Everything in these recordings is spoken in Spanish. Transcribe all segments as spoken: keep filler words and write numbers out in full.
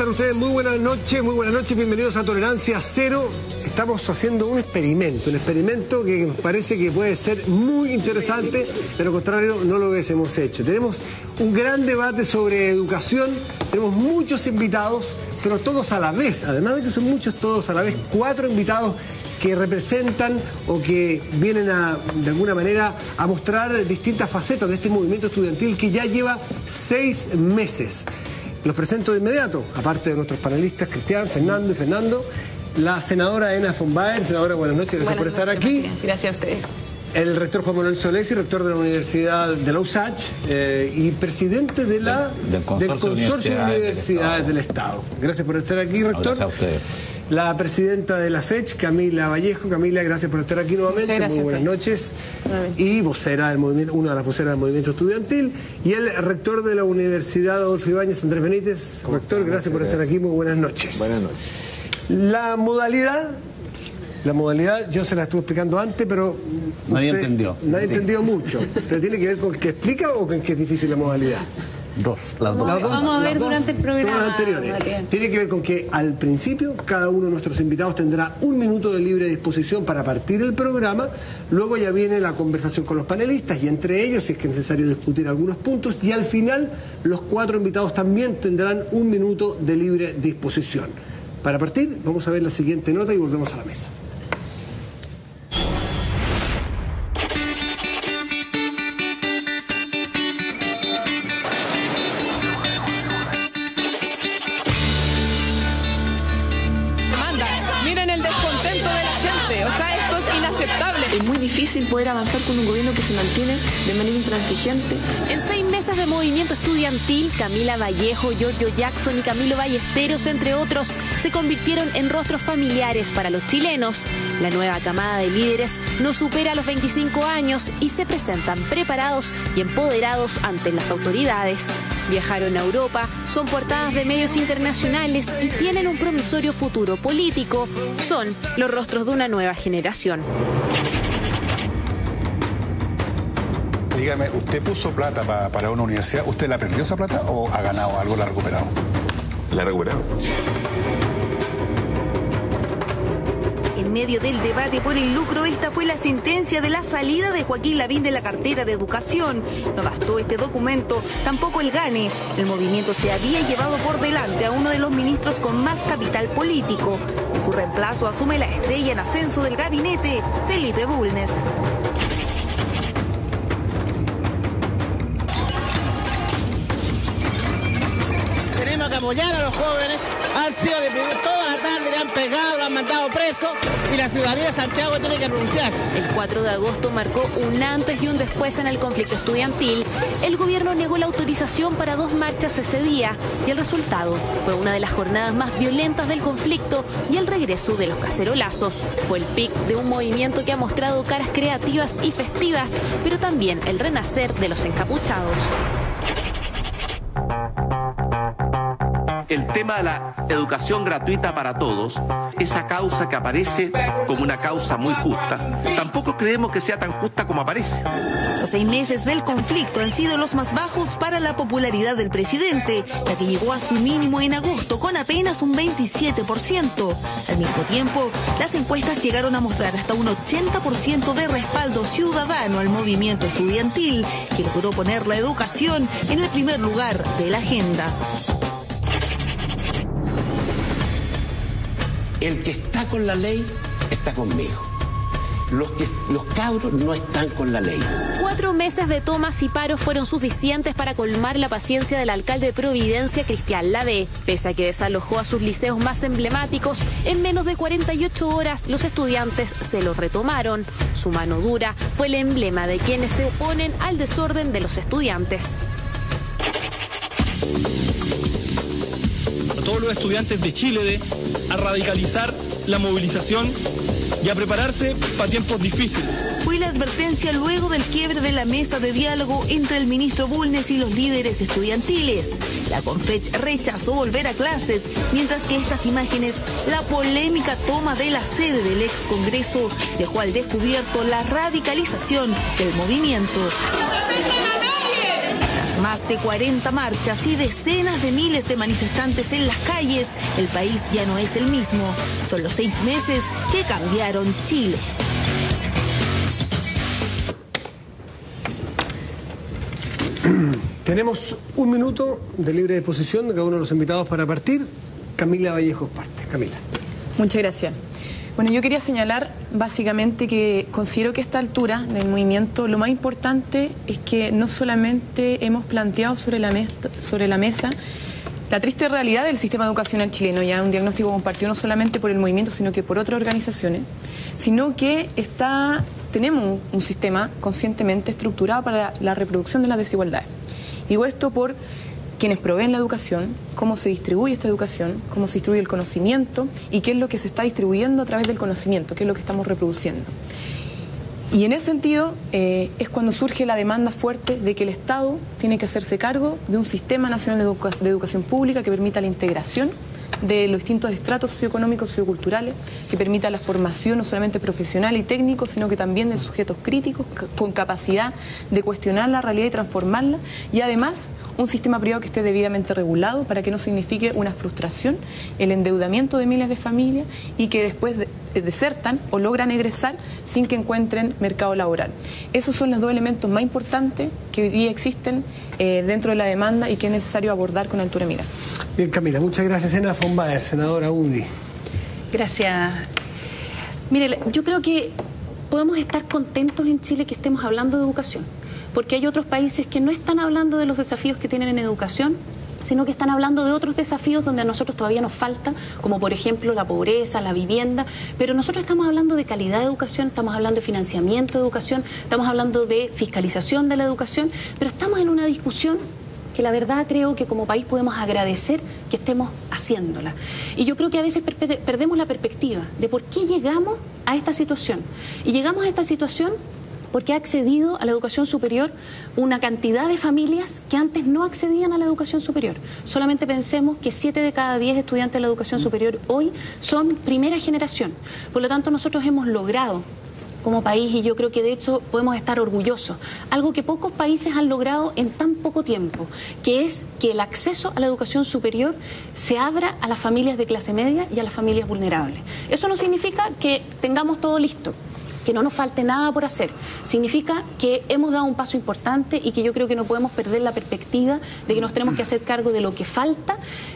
están ustedes? Muy buenas noches, muy buenas noches, bienvenidos a Tolerancia Cero. Estamos haciendo un experimento, un experimento que nos parece que puede ser muy interesante, de lo contrario no lo hubiésemos hecho. Tenemos un gran debate sobre educación, tenemos muchos invitados, pero todos a la vez, además de que son muchos todos a la vez, cuatro invitados que representan o que vienen a, de alguna manera, a mostrar distintas facetas de este movimiento estudiantil que ya lleva seis meses. Los presento de inmediato, aparte de nuestros panelistas Cristian, Fernando y Fernando, la senadora Ena von Baer. Senadora, buenas noches, gracias buenas por estar noches, aquí. Presidente. Gracias a ustedes. El rector Juan Manuel Solesi, rector de la Universidad de la U S A C H eh, y presidente de la, del, del Consorcio, del consorcio de Universidades del Estado. del Estado. Gracias por estar aquí, rector. Gracias a ustedes. La presidenta de la FECH, Camila Vallejo. Camila, gracias por estar aquí nuevamente. Muchas Muy buenas noches. Y vocera del movimiento, una de las voceras del movimiento estudiantil. Y el rector de la Universidad Adolfo Ibáñez, Andrés Benítez. Rector, gracias por estar aquí. Muy buenas noches. Buenas noches. La modalidad, la modalidad, yo se la estuve explicando antes, pero nadie usted, entendió. Nadie sí. entendió mucho. ¿Pero tiene que ver con el que explica o con que es difícil la modalidad? Dos, las dos. Las dos, Vamos a ver las dos, durante el programa. todas las anteriores. María. Tiene que ver con que al principio cada uno de nuestros invitados tendrá un minuto de libre disposición para partir el programa. Luego ya viene la conversación con los panelistas y entre ellos, si es que es necesario discutir algunos puntos. Y al final, los cuatro invitados también tendrán un minuto de libre disposición. Para partir, vamos a ver la siguiente nota y volvemos a la mesa. Es muy difícil poder avanzar con un gobierno que se mantiene de manera intransigente. En seis meses de movimiento estudiantil, Camila Vallejo, Giorgio Jackson y Camilo Ballesteros, entre otros, se convirtieron en rostros familiares para los chilenos. La nueva camada de líderes no supera los veinticinco años y se presentan preparados y empoderados ante las autoridades. Viajaron a Europa, son portadas de medios internacionales y tienen un promisorio futuro político. Son los rostros de una nueva generación. Dígame, ¿usted puso plata pa, para una universidad? ¿Usted la perdió esa plata o ha ganado algo, la ha recuperado? La ha recuperado. En medio del debate por el lucro, esta fue la sentencia de la salida de Joaquín Lavín de la cartera de Educación. No bastó este documento, tampoco el gane. El movimiento se había llevado por delante a uno de los ministros con más capital político. En su reemplazo asume la estrella en ascenso del gabinete, Felipe Bulnes. Tenemos que apoyar a los jóvenes. Han sido de toda la tarde, le han pegado, lo han mandado preso y la ciudadanía de Santiago tiene que pronunciarse. El cuatro de agosto marcó un antes y un después en el conflicto estudiantil. El gobierno negó la autorización para dos marchas ese día y el resultado fue una de las jornadas más violentas del conflicto y el regreso de los cacerolazos. Fue el pic de un movimiento que ha mostrado caras creativas y festivas, pero también el renacer de los encapuchados. El tema de la educación gratuita para todos, esa causa que aparece como una causa muy justa, tampoco creemos que sea tan justa como aparece. Los seis meses del conflicto han sido los más bajos para la popularidad del presidente, la que llegó a su mínimo en agosto con apenas un veintisiete por ciento. Al mismo tiempo, las encuestas llegaron a mostrar hasta un ochenta por ciento de respaldo ciudadano al movimiento estudiantil, que logró poner la educación en el primer lugar de la agenda. El que está con la ley está conmigo. Los, que, los cabros no están con la ley. Cuatro meses de tomas y paros fueron suficientes para colmar la paciencia del alcalde de Providencia, Cristian Lavé. Pese a que desalojó a sus liceos más emblemáticos, en menos de cuarenta y ocho horas los estudiantes se los retomaron. Su mano dura fue el emblema de quienes se oponen al desorden de los estudiantes. A todos los estudiantes de Chile de a radicalizar la movilización y a prepararse para tiempos difíciles. Fue la advertencia luego del quiebre de la mesa de diálogo entre el ministro Bulnes y los líderes estudiantiles. La Confech rechazó volver a clases, mientras que estas imágenes, la polémica toma de la sede del ex Congreso, dejó al descubierto la radicalización del movimiento. Las Más de cuarenta marchas y decenas de miles de manifestantes en las calles, el país ya no es el mismo. Son los seis meses que cambiaron Chile. Tenemos un minuto de libre disposición de cada uno de los invitados para partir. Camila Vallejo parte. Camila. Muchas gracias. Bueno, yo quería señalar básicamente que considero que a esta altura del movimiento lo más importante es que no solamente hemos planteado sobre la mesa, sobre la mesa la triste realidad del sistema educacional chileno, ya un diagnóstico compartido no solamente por el movimiento, sino que por otras organizaciones, sino que está, tenemos un, un sistema conscientemente estructurado para la reproducción de las desigualdades. Digo esto por quienes proveen la educación, cómo se distribuye esta educación, cómo se distribuye el conocimiento y qué es lo que se está distribuyendo a través del conocimiento, qué es lo que estamos reproduciendo. Y en ese sentido eh, es cuando surge la demanda fuerte de que el Estado tiene que hacerse cargo de un sistema nacional de, educa de educación pública que permita la integración de los distintos estratos socioeconómicos y socioculturales, que permita la formación no solamente profesional y técnico, sino que también de sujetos críticos con capacidad de cuestionar la realidad y transformarla, y además un sistema privado que esté debidamente regulado para que no signifique una frustración, el endeudamiento de miles de familias y que después de desertan o logran egresar sin que encuentren mercado laboral. Esos son los dos elementos más importantes que hoy día existen eh, dentro de la demanda y que es necesario abordar con altura de mira. Bien, Camila, muchas gracias. Ena von Baer, senadora U D I. Gracias. Mire, yo creo que podemos estar contentos en Chile que estemos hablando de educación, porque hay otros países que no están hablando de los desafíos que tienen en educación, sino que están hablando de otros desafíos donde a nosotros todavía nos falta, como por ejemplo la pobreza, la vivienda, pero nosotros estamos hablando de calidad de educación, estamos hablando de financiamiento de educación, estamos hablando de fiscalización de la educación, pero estamos en una discusión que la verdad creo que como país podemos agradecer que estemos haciéndola. Y yo creo que a veces per perdemos la perspectiva de por qué llegamos a esta situación. Y llegamos a esta situación porque ha accedido a la educación superior una cantidad de familias que antes no accedían a la educación superior. Solamente pensemos que siete de cada diez estudiantes de la educación superior hoy son primera generación. Por lo tanto, nosotros hemos logrado como país, y yo creo que de hecho podemos estar orgullosos, algo que pocos países han logrado en tan poco tiempo, que es que el acceso a la educación superior se abra a las familias de clase media y a las familias vulnerables. Eso no significa que tengamos todo listo, que no nos falte nada por hacer. Significa que hemos dado un paso importante y que yo creo que no podemos perder la perspectiva de que nos tenemos que hacer cargo de lo que falta.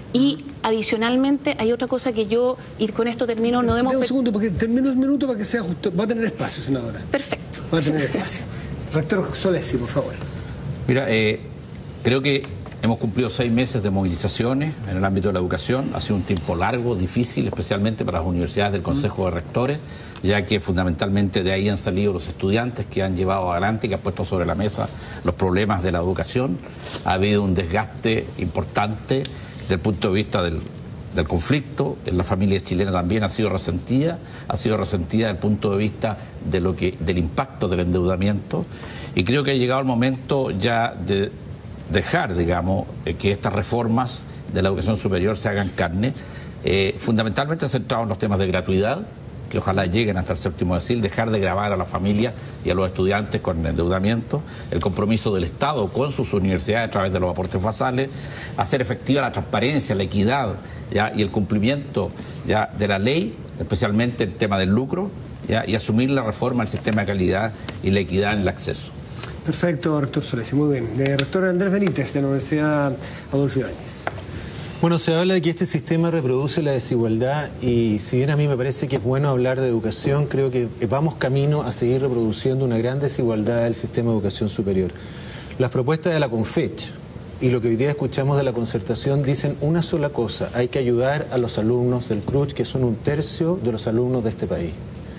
Y adicionalmente hay otra cosa que yo, y con esto termino, no debemos... Un segundo, porque termino el minuto para que sea justo. Va a tener espacio, senadora. Perfecto. Va a tener espacio. Rector Solesi, por favor. Mira, eh, creo que hemos cumplido seis meses de movilizaciones en el ámbito de la educación. Ha sido un tiempo largo, difícil, especialmente para las universidades del Consejo de Rectores, ya que fundamentalmente de ahí han salido los estudiantes que han llevado adelante y que han puesto sobre la mesa los problemas de la educación. Ha habido un desgaste importante desde el punto de vista del, del conflicto. En la familia chilena también ha sido resentida, ha sido resentida desde el punto de vista de lo que, del impacto del endeudamiento. Y creo que ha llegado el momento ya de dejar, digamos, que estas reformas de la educación superior se hagan carne, eh, fundamentalmente centrados en los temas de gratuidad, que ojalá lleguen hasta el séptimo decil, dejar de gravar a las familias y a los estudiantes con el endeudamiento, el compromiso del Estado con sus universidades a través de los aportes basales, hacer efectiva la transparencia, la equidad, ¿ya? Y el cumplimiento, ¿ya?, de la ley, especialmente el tema del lucro, ¿ya?, y asumir la reforma del sistema de calidad y la equidad en el acceso. Perfecto, rector Solesi, muy bien. Eh, rector Andrés Benítez, de la Universidad Adolfo Ibáñez. Bueno, se habla de que este sistema reproduce la desigualdad y si bien a mí me parece que es bueno hablar de educación, creo que vamos camino a seguir reproduciendo una gran desigualdad del sistema de educación superior. Las propuestas de la CONFECH y lo que hoy día escuchamos de la concertación dicen una sola cosa: hay que ayudar a los alumnos del C R U C H, que son un tercio de los alumnos de este país.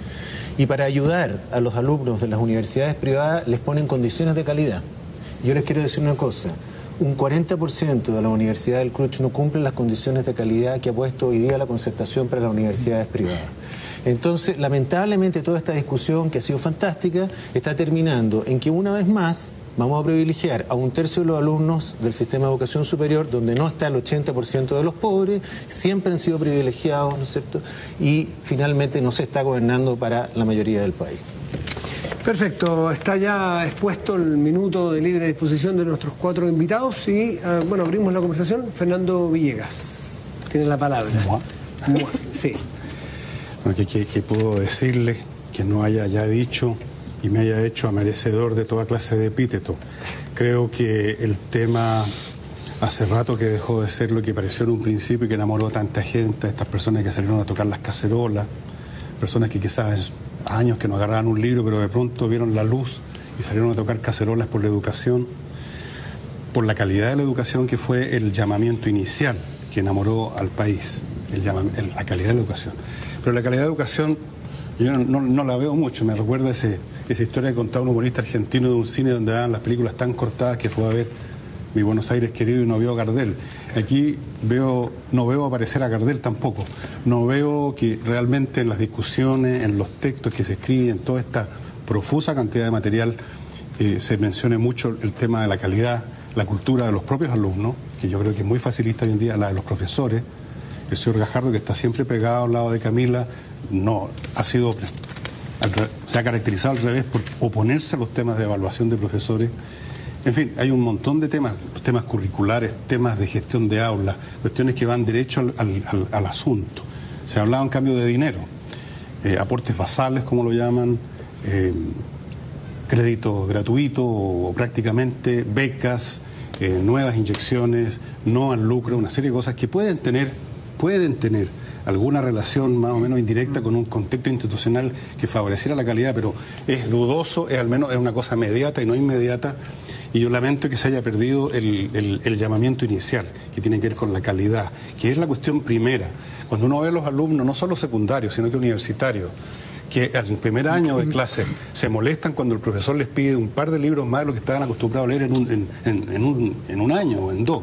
Y para ayudar a los alumnos de las universidades privadas les ponen condiciones de calidad. Yo les quiero decir una cosa: un cuarenta por ciento de la universidad del C R U C H no cumple las condiciones de calidad que ha puesto hoy día la concertación para las universidades privadas. Entonces, lamentablemente, toda esta discusión, que ha sido fantástica, está terminando en que una vez más vamos a privilegiar a un tercio de los alumnos del sistema de educación superior, donde no está el ochenta por ciento de los pobres, siempre han sido privilegiados, ¿no es cierto? Y finalmente no se está gobernando para la mayoría del país. Perfecto, está ya expuesto el minuto de libre disposición de nuestros cuatro invitados y, uh, bueno, abrimos la conversación. Fernando Villegas, tiene la palabra. Mua. Sí. Bueno, ¿qué, qué, qué puedo decirle que no haya ya dicho y me haya hecho merecedor de toda clase de epíteto? Creo que el tema hace rato que dejó de ser lo que pareció en un principio y que enamoró a tanta gente, a estas personas que salieron a tocar las cacerolas, personas que quizás años que no agarraban un libro, pero de pronto vieron la luz y salieron a tocar cacerolas por la educación, por la calidad de la educación, que fue el llamamiento inicial que enamoró al país, el llama, el, la calidad de la educación. Pero la calidad de educación yo no, no, no la veo mucho, me recuerda ese, esa historia que contaba un humorista argentino de un cine donde daban las películas tan cortadas que fue a ver Mi Buenos Aires querido y no veo a Gardel. Aquí veo, no veo aparecer a Gardel tampoco. No veo que realmente en las discusiones, en los textos que se escriben, en toda esta profusa cantidad de material, eh, se mencione mucho el tema de la calidad, la cultura de los propios alumnos, que yo creo que es muy facilista hoy en día, la de los profesores. El señor Gajardo, que está siempre pegado al lado de Camila, no ha sido, se ha caracterizado al revés por oponerse a los temas de evaluación de profesores. En fin, hay un montón de temas, temas curriculares, temas de gestión de aulas, cuestiones que van derecho al, al, al asunto. Se ha hablado en cambio de dinero, eh, aportes basales, como lo llaman, eh, crédito gratuito o, o prácticamente, becas, eh, nuevas inyecciones, no al lucro, una serie de cosas que pueden tener, pueden tener alguna relación más o menos indirecta con un contexto institucional que favoreciera la calidad, pero es dudoso, es al menos es una cosa mediata y no inmediata. Y yo lamento que se haya perdido el, el, el llamamiento inicial, que tiene que ver con la calidad, que es la cuestión primera. Cuando uno ve a los alumnos, no solo secundarios, sino que universitarios, que en el primer año de clase se molestan cuando el profesor les pide un par de libros más de lo que estaban acostumbrados a leer en un, en, en, en un, en un año o en dos.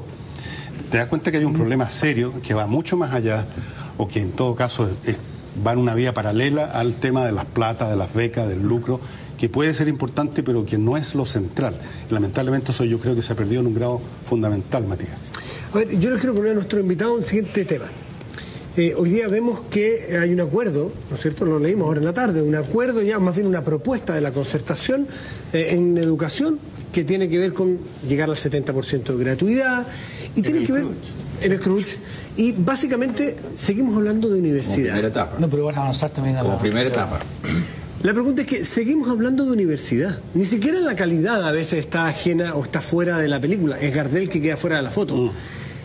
Te das cuenta que hay un problema serio que va mucho más allá, o que en todo caso es, es, va en una vía paralela al tema de las platas, de las becas, del lucro, que puede ser importante, pero que no es lo central. Lamentablemente eso yo creo que se ha perdido en un grado fundamental, Matías. A ver, yo les quiero poner a nuestro invitado un siguiente tema. Eh, hoy día vemos que hay un acuerdo, ¿no es cierto? Lo leímos ahora en la tarde, un acuerdo ya, más bien una propuesta de la concertación eh, en educación que tiene que ver con llegar al setenta por ciento de gratuidad y en tiene que ver en el Crunch. Y básicamente seguimos hablando de universidad. Como primera etapa. No, pero van a avanzar también a Como la... primera etapa. La pregunta es que seguimos hablando de universidad. Ni siquiera la calidad a veces está ajena o está fuera de la película. Es Gardel que queda fuera de la foto. Mm.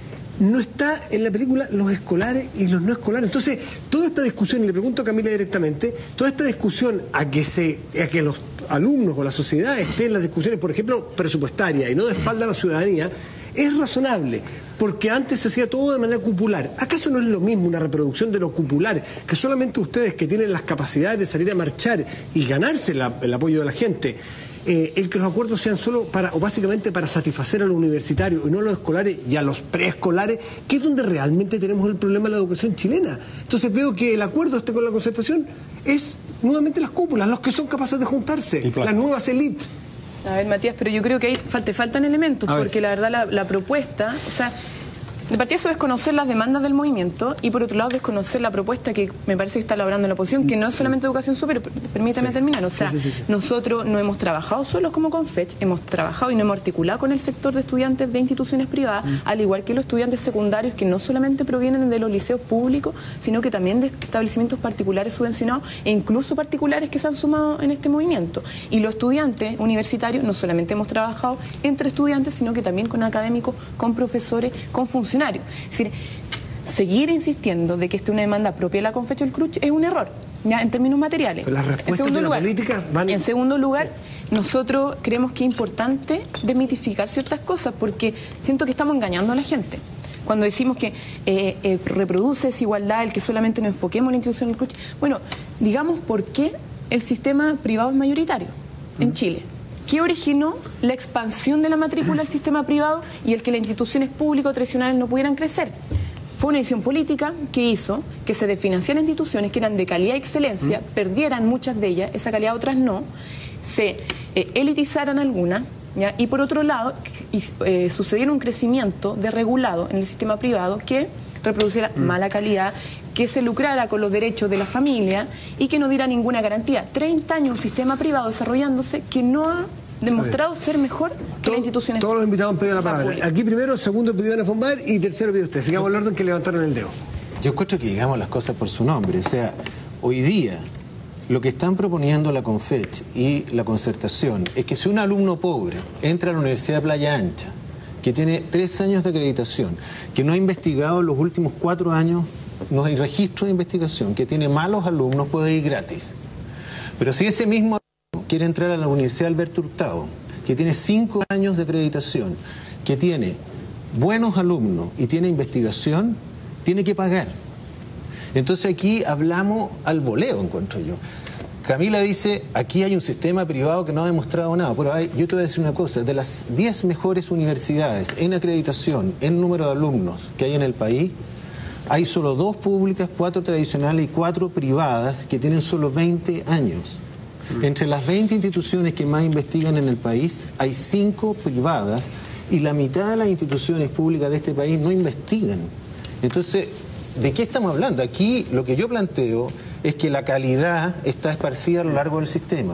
No está en la película los escolares y los no escolares. Entonces, toda esta discusión, y le pregunto a Camila directamente, toda esta discusión a que se, a que los alumnos o la sociedad estén en las discusiones, por ejemplo, presupuestarias y no de espalda a la ciudadanía, es razonable, porque antes se hacía todo de manera cupular. ¿Acaso no es lo mismo una reproducción de lo cupular, que solamente ustedes que tienen las capacidades de salir a marchar y ganarse la, el apoyo de la gente, eh, el que los acuerdos sean solo para, o básicamente para satisfacer a los universitarios y no a los escolares y a los preescolares, que es donde realmente tenemos el problema de la educación chilena? Entonces veo que el acuerdo este con la concertación es nuevamente las cúpulas, los que son capaces de juntarse, las nuevas élites. A ver, Matías, pero yo creo que ahí te faltan elementos, porque la verdad la, la propuesta, o sea, de partida eso es desconocer las demandas del movimiento y por otro lado desconocer la propuesta que me parece que está elaborando en la oposición, que no es solamente educación superior, permítame sí. terminar, o sea, sí, sí, sí, sí. nosotros no hemos trabajado solos como Confech, hemos trabajado y no hemos articulado con el sector de estudiantes de instituciones privadas, mm. al igual que los estudiantes secundarios que no solamente provienen de los liceos públicos, sino que también de establecimientos particulares subvencionados e incluso particulares que se han sumado en este movimiento. Y los estudiantes universitarios no solamente hemos trabajado entre estudiantes, sino que también con académicos, con profesores, con funcionarios. Es decir, seguir insistiendo de que esta es una demanda propia de la Confech o el Crunch es un error, ya en términos materiales. Pero las respuestas de la lugar, política van... En segundo lugar, nosotros creemos que es importante desmitificar ciertas cosas porque siento que estamos engañando a la gente. Cuando decimos que eh, eh, reproduce desigualdad el que solamente nos enfoquemos en la institución del Crunch, bueno, digamos por qué el sistema privado es mayoritario en Chile. ¿Qué originó la expansión de la matrícula al sistema privado y el que las instituciones públicas o tradicionales no pudieran crecer? Fue una decisión política que hizo que se desfinanciaran instituciones que eran de calidad y excelencia, mm. perdieran muchas de ellas, esa calidad otras no, se eh, elitizaran algunas, ¿ya? Y por otro lado, y, eh, sucediera un crecimiento desregulado en el sistema privado que reproduciera mm. mala calidad, que se lucrara con los derechos de la familia y que no diera ninguna garantía. treinta años un sistema privado desarrollándose que no ha demostrado ser mejor que Todo, las instituciones. Todos los invitados han pedido la palabra. Pública. Aquí primero, segundo pidió Ana Fombal y tercero pidió usted. Sigamos el orden que levantaron el dedo. Yo encuentro que digamos las cosas por su nombre. O sea, hoy día lo que están proponiendo la CONFECH y la concertación es que si un alumno pobre entra a la Universidad de Playa Ancha, que tiene tres años de acreditación, que no ha investigado en los últimos cuatro años, no hay registro de investigación, que tiene malos alumnos, puede ir gratis. Pero si ese mismo alumno quiere entrar a la Universidad Alberto Hurtado, que tiene cinco años de acreditación, que tiene buenos alumnos y tiene investigación, tiene que pagar. Entonces aquí hablamos al voleo, encuentro yo. Camila dice, aquí hay un sistema privado que no ha demostrado nada. Pero hay, yo te voy a decir una cosa, de las diez mejores universidades en acreditación, en número de alumnos que hay en el país, hay solo dos públicas, cuatro tradicionales y cuatro privadas que tienen solo veinte años. Entre las veinte instituciones que más investigan en el país, hay cinco privadas y la mitad de las instituciones públicas de este país no investigan. Entonces, ¿de qué estamos hablando? Aquí lo que yo planteo es que la calidad está esparcida a lo largo del sistema.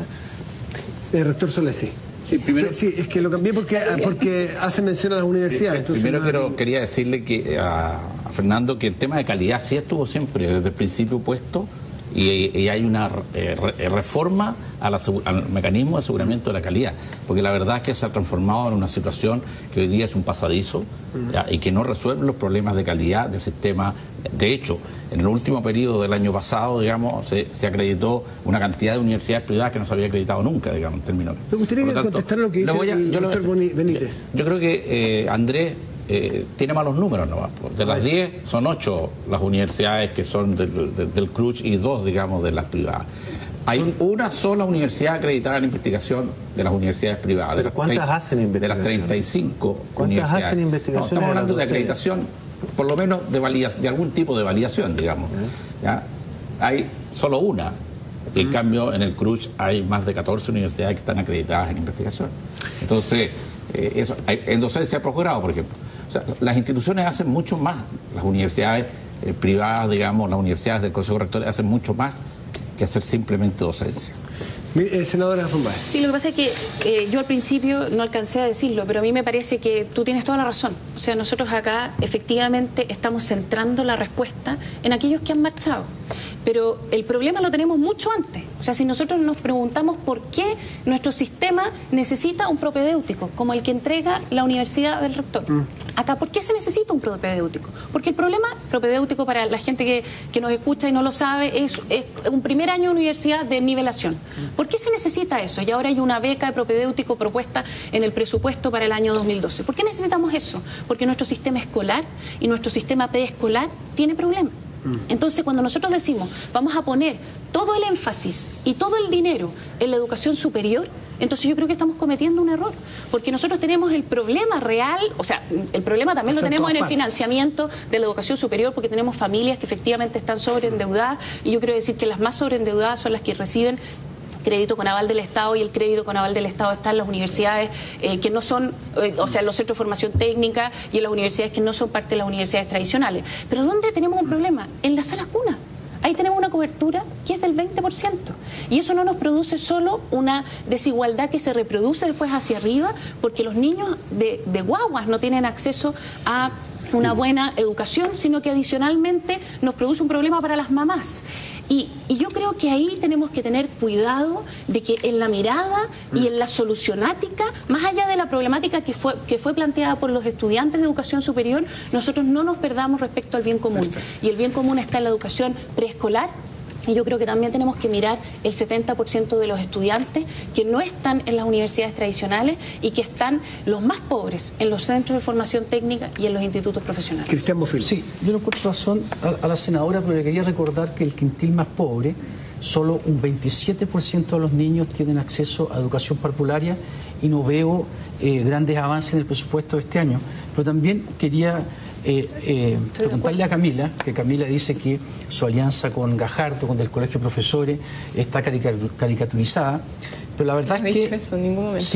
El rector Solesi. Sí, primero, sí, es que lo cambié porque, porque hace mención a las universidades. Entonces, primero no... quiero, quería decirle que a, a Fernando que el tema de calidad sí estuvo siempre desde el principio puesto y, y hay una eh, re, reforma a la, al mecanismo de aseguramiento de la calidad, porque la verdad es que se ha transformado en una situación que hoy día es un pasadizo uh-huh. ¿ya? Y que no resuelve los problemas de calidad del sistema. De hecho, en el último periodo del año pasado, digamos, se, se acreditó una cantidad de universidades privadas que no se había acreditado nunca, digamos, en términos. Me gustaría tanto, contestar lo que dice a, el doctor Benítez. Yo, yo creo que eh, Andrés eh, tiene malos números, ¿no? De las diez, son ocho las universidades que son del, del, del C R U C H y dos, digamos, de las privadas. Hay son... una sola universidad acreditada en investigación de las universidades privadas. ¿Pero cuántas treinta, hacen investigación? De las treinta y cinco ¿Cuántas universidades. hacen investigación? No, estamos hablando de acreditación, por lo menos de, valida, de algún tipo de validación, digamos. Uh-huh. ¿Ya? Hay solo una. Uh-huh. En cambio, en el C R U C H hay más de catorce universidades que están acreditadas en investigación. Entonces, eh, eso, hay, en docencia de posgrado, por ejemplo. O sea, las instituciones hacen mucho más. Las universidades eh, privadas, digamos, las universidades del Consejo Rector hacen mucho más que hacer simplemente docencia. Eh, senadora Fombal. Sí, lo que pasa es que eh, yo al principio no alcancé a decirlo, pero a mí me parece que tú tienes toda la razón. O sea, nosotros acá efectivamente estamos centrando la respuesta en aquellos que han marchado. Pero el problema lo tenemos mucho antes. O sea, si nosotros nos preguntamos por qué nuestro sistema necesita un propedéutico, como el que entrega la Universidad del Rector. Mm. Acá, ¿por qué se necesita un propedéutico? Porque el problema propedéutico, para la gente que, que nos escucha y no lo sabe, es, es un primer año de universidad de nivelación. ¿Por qué se necesita eso? Y ahora hay una beca de propedéutico propuesta en el presupuesto para el año dos mil doce. ¿Por qué necesitamos eso? Porque nuestro sistema escolar y nuestro sistema preescolar tiene problemas. Entonces, cuando nosotros decimos vamos a poner todo el énfasis y todo el dinero en la educación superior, entonces yo creo que estamos cometiendo un error, porque nosotros tenemos el problema real, o sea, el problema también lo tenemos en el financiamiento de la educación superior, porque tenemos familias que efectivamente están sobreendeudadas, y yo quiero decir que las más sobreendeudadas son las que reciben crédito con aval del Estado, y el crédito con aval del Estado está en las universidades eh, que no son, eh, o sea, en los centros de formación técnica y en las universidades que no son parte de las universidades tradicionales. Pero ¿dónde tenemos un problema? En las salas cunas. Ahí tenemos una cobertura que es del veinte por ciento. Y eso no nos produce solo una desigualdad que se reproduce después hacia arriba, porque los niños de, de guaguas no tienen acceso a una buena educación, sino que adicionalmente nos produce un problema para las mamás. Y, y yo creo que ahí tenemos que tener cuidado de que en la mirada y en la solucionática, más allá de la problemática que fue, que fue planteada por los estudiantes de educación superior, nosotros no nos perdamos respecto al bien común. Perfecto. Y el bien común está en la educación preescolar. Y yo creo que también tenemos que mirar el setenta por ciento de los estudiantes que no están en las universidades tradicionales y que están los más pobres en los centros de formación técnica y en los institutos profesionales. Cristian Bofill. Sí, yo no encuentro razón a, a la senadora, pero le quería recordar que el quintil más pobre, solo un veintisiete por ciento de los niños tienen acceso a educación parvularia, y no veo eh, grandes avances en el presupuesto de este año. Pero también quería Eh, eh, preguntarle a Camila, que Camila dice que su alianza con Gajardo, con el Colegio de Profesores, está caricaturizada, pero la verdad no es he que dicho eso en ningún momento. sí,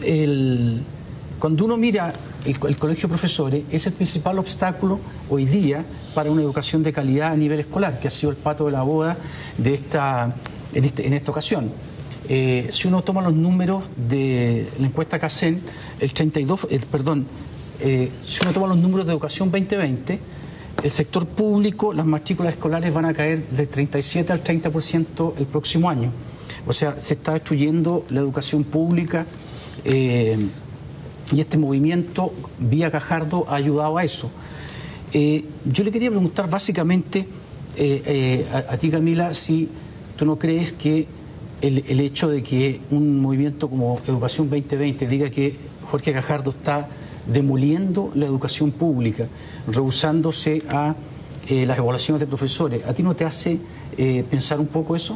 el, cuando uno mira el, el colegio de profesores, es el principal obstáculo hoy día para una educación de calidad a nivel escolar, que ha sido el pato de la boda de esta, en, este, en esta ocasión. Eh, si uno toma los números de la encuesta CACEN, el treinta y dos, eh, perdón, eh, si uno toma los números de educación veinte veinte, el sector público, las matrículas escolares van a caer del treinta y siete al treinta por ciento el próximo año. O sea, se está destruyendo la educación pública eh, y este movimiento vía Gajardo ha ayudado a eso. Eh, yo le quería preguntar básicamente eh, eh, a, a ti, Camila, si tú no crees que el, el hecho de que un movimiento como Educación veinte veinte diga que Jorge Gajardo está demoliendo la educación pública, rehusándose a eh, las evaluaciones de profesores, ¿a ti no te hace eh, pensar un poco eso?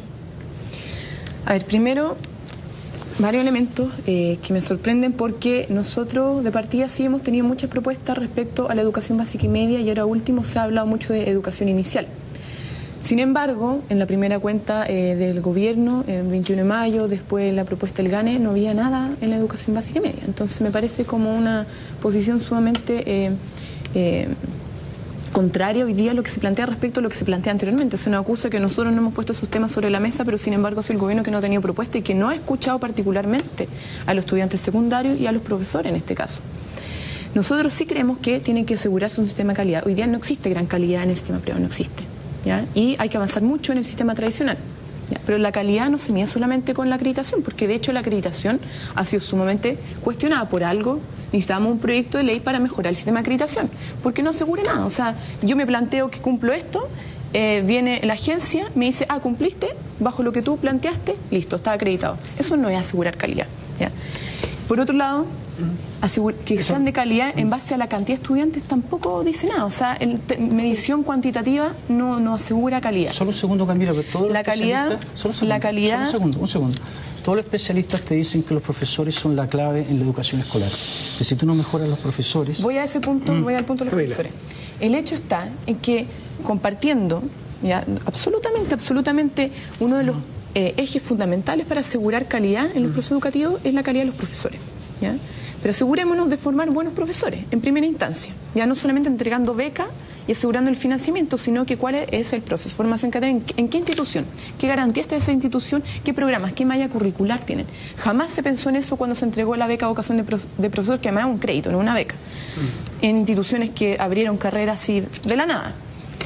A ver, primero, varios elementos eh, que me sorprenden porque nosotros de partida sí hemos tenido muchas propuestas respecto a la educación básica y media y ahora último se ha hablado mucho de educación inicial. Sin embargo, en la primera cuenta eh, del gobierno, el veintiuno de mayo, después la propuesta del GANE, no había nada en la educación básica y media. Entonces me parece como una posición sumamente eh, eh, contraria hoy día a lo que se plantea respecto a lo que se plantea anteriormente. Se nos acusa que nosotros no hemos puesto esos temas sobre la mesa, pero sin embargo es el gobierno que no ha tenido propuesta y que no ha escuchado particularmente a los estudiantes secundarios y a los profesores en este caso. Nosotros sí creemos que tiene que asegurarse un sistema de calidad. Hoy día no existe gran calidad en el sistema privado, no existe, ¿ya? Y hay que avanzar mucho en el sistema tradicional, ¿ya? Pero la calidad no se mide solamente con la acreditación, porque de hecho la acreditación ha sido sumamente cuestionada por algo. Necesitamos un proyecto de ley para mejorar el sistema de acreditación, porque no asegura nada. O sea, yo me planteo que cumplo esto, eh, viene la agencia, me dice, ah, cumpliste, bajo lo que tú planteaste, listo, está acreditado. Eso no es asegurar calidad, ¿ya? Por otro lado, que sean de calidad en base a la cantidad de estudiantes tampoco dice nada. O sea, el medición cuantitativa no, no asegura calidad. Solo un segundo, Camila, pero todos la calidad, solo un segundo, la calidad... Solo un segundo, un segundo. Todos los especialistas te dicen que los profesores son la clave en la educación escolar. Que si tú no mejoras los profesores... Voy a ese punto, mm. voy al punto de los Camila. profesores. El hecho está en que compartiendo, ya, absolutamente, absolutamente, uno de los eh, ejes fundamentales para asegurar calidad en los procesos educativos es la calidad de los profesores, ¿ya? Pero asegurémonos de formar buenos profesores en primera instancia, ya no solamente entregando becas y asegurando el financiamiento, sino que cuál es el proceso, formación que tienen, en qué institución, qué garantía está esa institución, qué programas, qué malla curricular tienen. Jamás se pensó en eso cuando se entregó la beca vocación de, pro, de profesor, que además es un crédito, no una beca, mm. en instituciones que abrieron carreras así de la nada.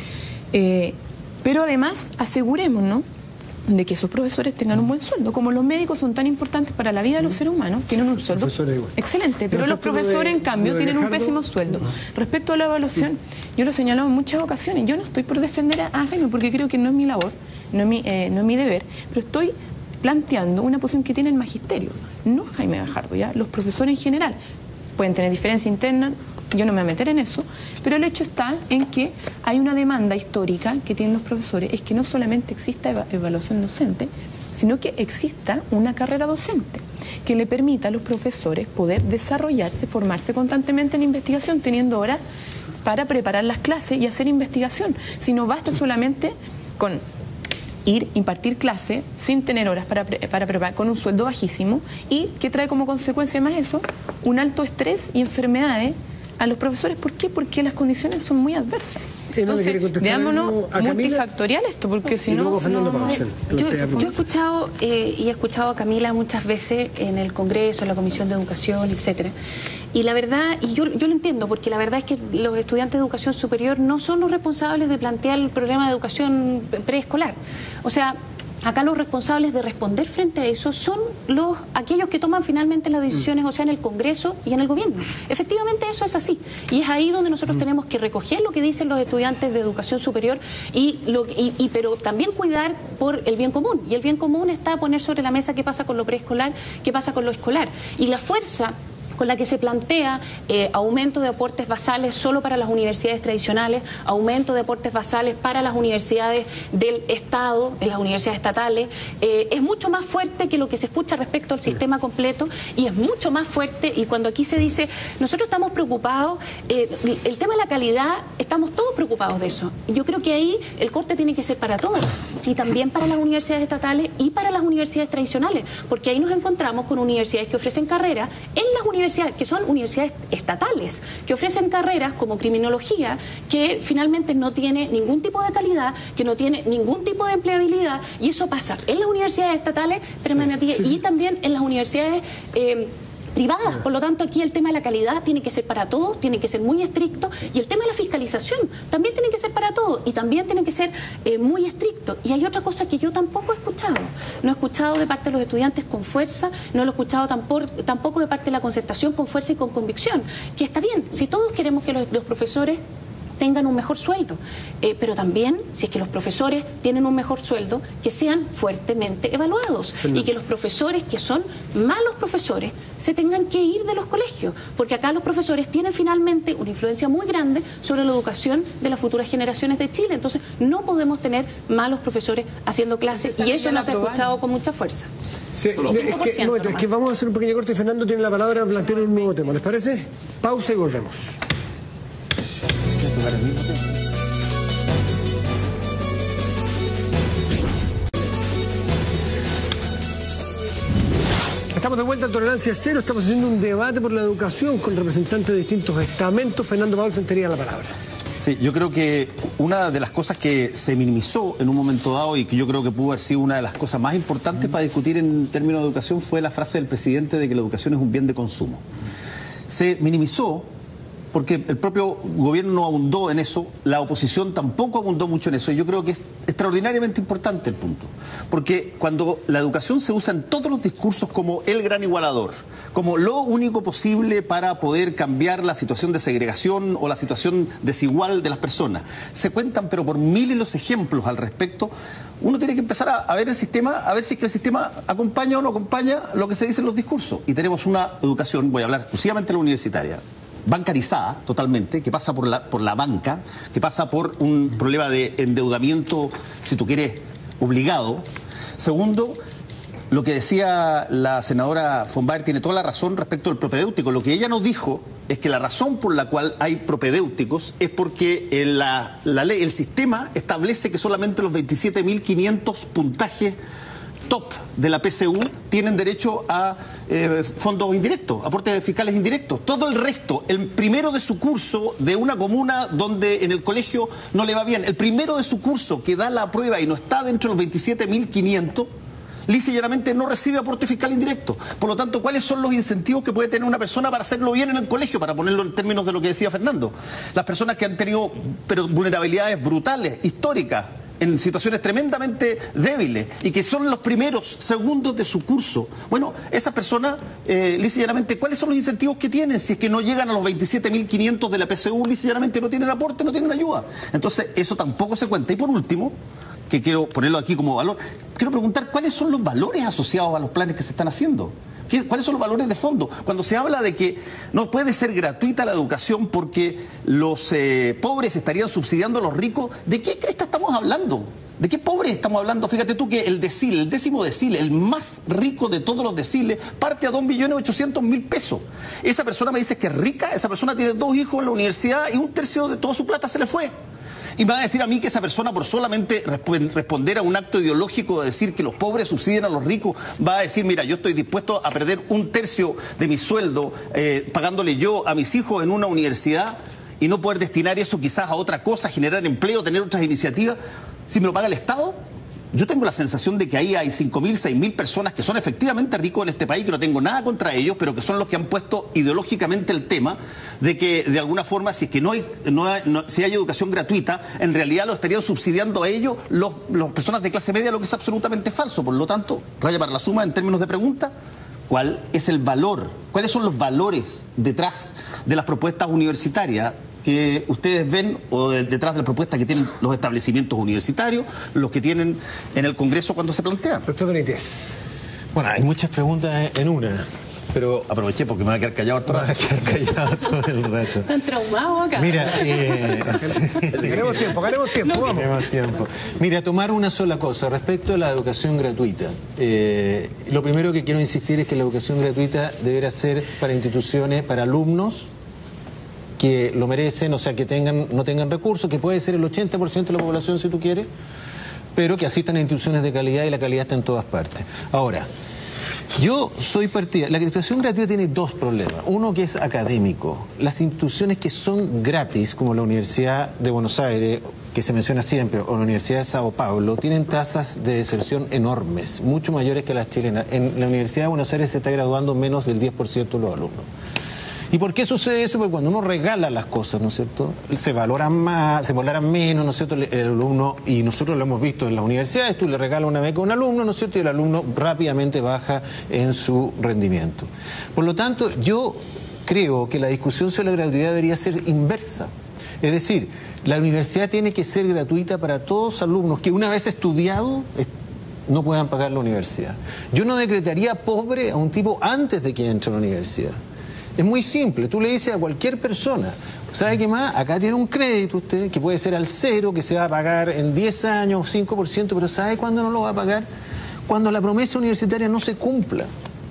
Eh, pero además asegurémonos de que esos profesores tengan un buen sueldo. Como los médicos son tan importantes para la vida de los seres humanos, tienen un sueldo excelente, pero los profesores, en cambio, tienen un pésimo sueldo. Respecto a la evaluación, yo lo he señalado en muchas ocasiones, yo no estoy por defender a Jaime, porque creo que no es mi labor, no es mi, eh, no es mi deber, pero estoy planteando una posición que tiene el magisterio, no Jaime Gajardo, ¿ya? Los profesores en general pueden tener diferencia interna, yo no me voy a meter en eso, pero el hecho está en que hay una demanda histórica que tienen los profesores, es que no solamente exista eva evaluación docente, sino que exista una carrera docente que le permita a los profesores poder desarrollarse, formarse constantemente en investigación, teniendo horas para preparar las clases y hacer investigación. Si no basta solamente con ir, impartir clase sin tener horas para, pre para preparar, con un sueldo bajísimo, y que trae como consecuencia más eso, un alto estrés y enfermedades a los profesores. ¿Por qué? Porque las condiciones son muy adversas. Entonces, veámonos multifactorial esto, porque si no... no, no yo, yo he escuchado eh, y he escuchado a Camila muchas veces en el Congreso, en la Comisión de Educación, etcétera. Y la verdad, y yo, yo lo entiendo, porque la verdad es que los estudiantes de educación superior no son los responsables de plantear el programa de educación preescolar. O sea, acá los responsables de responder frente a eso son los aquellos que toman finalmente las decisiones, o sea, en el Congreso y en el gobierno. Efectivamente eso es así. Y es ahí donde nosotros tenemos que recoger lo que dicen los estudiantes de educación superior, y, lo, y, y pero también cuidar por el bien común. Y el bien común está a poner sobre la mesa qué pasa con lo preescolar, qué pasa con lo escolar. Y la fuerza con la que se plantea eh, aumento de aportes basales solo para las universidades tradicionales, aumento de aportes basales para las universidades del Estado, de las universidades estatales, eh, es mucho más fuerte que lo que se escucha respecto al sistema completo, y es mucho más fuerte. Y cuando aquí se dice, nosotros estamos preocupados, eh, el tema de la calidad, estamos todos preocupados de eso. Y yo creo que ahí el corte tiene que ser para todos. y también para las universidades estatales y para las universidades tradicionales, porque ahí nos encontramos con universidades que ofrecen carreras en las universidades, que son universidades estatales, que ofrecen carreras como criminología, que finalmente no tiene ningún tipo de calidad, que no tiene ningún tipo de empleabilidad, y eso pasa en las universidades estatales, pero sí, Matías, sí, sí. y también en las universidades eh, privadas. Por lo tanto, aquí el tema de la calidad tiene que ser para todos, tiene que ser muy estricto, y el tema de la fiscalización también tiene que ser para todos y también tiene que ser eh, muy estricto. Y hay otra cosa que yo tampoco he escuchado. No he escuchado de parte de los estudiantes con fuerza, no lo he escuchado tampoco, tampoco de parte de la concertación con fuerza y con convicción, que está bien, si todos queremos que los, los profesores tengan un mejor sueldo, eh, pero también, si es que los profesores tienen un mejor sueldo, que sean fuertemente evaluados y que los profesores que son malos profesores se tengan que ir de los colegios, porque acá los profesores tienen finalmente una influencia muy grande sobre la educación de las futuras generaciones de Chile. Entonces no podemos tener malos profesores haciendo clases, y eso nos ha escuchado con mucha fuerza. Sí, es, que, momento, es que vamos a hacer un pequeño corte y Fernando tiene la palabra para plantear un nuevo tema. ¿Les parece? Pausa y volvemos. Estamos de vuelta en Tolerancia Cero, estamos haciendo un debate por la educación con representantes de distintos estamentos. Fernando Paulsen tenía la palabra. Sí, yo creo que una de las cosas que se minimizó en un momento dado y que yo creo que pudo haber sido una de las cosas más importantes para discutir en términos de educación fue la frase del presidente de que la educación es un bien de consumo. Se minimizó porque el propio gobierno no abundó en eso, la oposición tampoco abundó mucho en eso, y yo creo que es extraordinariamente importante el punto, porque cuando la educación se usa en todos los discursos como el gran igualador, como lo único posible para poder cambiar la situación de segregación o la situación desigual de las personas, se cuentan pero por miles los ejemplos al respecto. Uno tiene que empezar a, a ver el sistema, a ver si es que el sistema acompaña o no acompaña lo que se dice en los discursos, y tenemos una educación, voy a hablar exclusivamente de la universitaria, bancarizada totalmente, que pasa por la, por la banca, que pasa por un problema de endeudamiento, si tú quieres, obligado. Segundo, lo que decía la senadora von Baer tiene toda la razón respecto del propedéutico. Lo que ella nos dijo es que la razón por la cual hay propedéuticos es porque la, la ley, el sistema establece que solamente los veintisiete mil quinientos puntajes top de la P S U tienen derecho a eh, fondos indirectos, aportes fiscales indirectos. Todo el resto, el primero de su curso de una comuna donde en el colegio no le va bien, el primero de su curso que da la prueba y no está dentro de los veintisiete mil quinientos, lisa y llanamente no recibe aporte fiscal indirecto. Por lo tanto, ¿cuáles son los incentivos que puede tener una persona para hacerlo bien en el colegio? Para ponerlo en términos de lo que decía Fernando. Las personas que han tenido pero, vulnerabilidades brutales, históricas, en situaciones tremendamente débiles y que son los primeros segundos de su curso. Bueno, esas personas, eh, lisa y llanamente, ¿cuáles son los incentivos que tienen? Si es que no llegan a los veintisiete mil quinientos de la P S U, lisa y llanamente no tienen aporte, no tienen ayuda. Entonces, eso tampoco se cuenta. Y por último, que quiero ponerlo aquí como valor, quiero preguntar cuáles son los valores asociados a los planes que se están haciendo. ¿Qué, ¿Cuáles son los valores de fondo? Cuando se habla de que no puede ser gratuita la educación porque los eh, pobres estarían subsidiando a los ricos, ¿de qué cresta estamos hablando? ¿De qué pobres estamos hablando? Fíjate tú que el decile, el décimo decile, el más rico de todos los deciles, parte a dos millones ochocientos mil pesos. Esa persona me dice que es rica, esa persona tiene dos hijos en la universidad y un tercio de toda su plata se le fue. Y me va a decir a mí que esa persona, por solamente responder a un acto ideológico de decir que los pobres subsidian a los ricos, va a decir, mira, yo estoy dispuesto a perder un tercio de mi sueldo eh, pagándole yo a mis hijos en una universidad y no poder destinar eso quizás a otra cosa, generar empleo, tener otras iniciativas, si me lo paga el Estado. Yo tengo la sensación de que ahí hay cinco mil, seis mil personas que son efectivamente ricos en este país, que no tengo nada contra ellos, pero que son los que han puesto ideológicamente el tema de que de alguna forma, si es que no hay, no hay, no, si hay educación gratuita, en realidad lo estarían subsidiando a ellos los, los personas de clase media, lo que es absolutamente falso. Por lo tanto, raya para la suma en términos de pregunta, ¿cuál es el valor? ¿Cuáles son los valores detrás de las propuestas universitarias que ustedes ven o de, detrás de la propuesta que tienen los establecimientos universitarios, los que tienen en el Congreso cuando se plantean? Doctor Benítez. Bueno, hay muchas preguntas en una, pero aproveché porque me voy a quedar callado todo, me voy a quedar callado todo el rato. Están traumados acá. Mira, eh, ganemos tiempo, ganemos tiempo, no, vamos. Ganemos tiempo. Mira, tomar una sola cosa respecto a la educación gratuita. Eh, lo primero que quiero insistir es que la educación gratuita deberá ser para instituciones, para alumnos que lo merecen, o sea, que tengan, no tengan recursos, que puede ser el ochenta por ciento de la población si tú quieres, pero que asistan a instituciones de calidad y la calidad está en todas partes. Ahora, yo soy partidario. La educación gratuita tiene dos problemas. Uno que es académico. Las instituciones que son gratis, como la Universidad de Buenos Aires, que se menciona siempre, o la Universidad de Sao Paulo, tienen tasas de deserción enormes, mucho mayores que las chilenas. En la Universidad de Buenos Aires se está graduando menos del diez por ciento de los alumnos. ¿Y por qué sucede eso? Porque cuando uno regala las cosas, ¿no es cierto?, se valoran más, se valoran menos, ¿no es cierto?, el, el alumno, y nosotros lo hemos visto en las universidades, tú le regalas una beca a un alumno, ¿no es cierto?, y el alumno rápidamente baja en su rendimiento. Por lo tanto, yo creo que la discusión sobre la gratuidad debería ser inversa. Es decir, la universidad tiene que ser gratuita para todos los alumnos que una vez estudiado no puedan pagar la universidad. Yo no decretaría pobre a un tipo antes de que entre a la universidad. Es muy simple, tú le dices a cualquier persona, ¿sabe qué más? Acá tiene un crédito usted que puede ser al cero, que se va a pagar en diez años, cinco por ciento, pero ¿sabe cuándo no lo va a pagar? Cuando la promesa universitaria no se cumpla.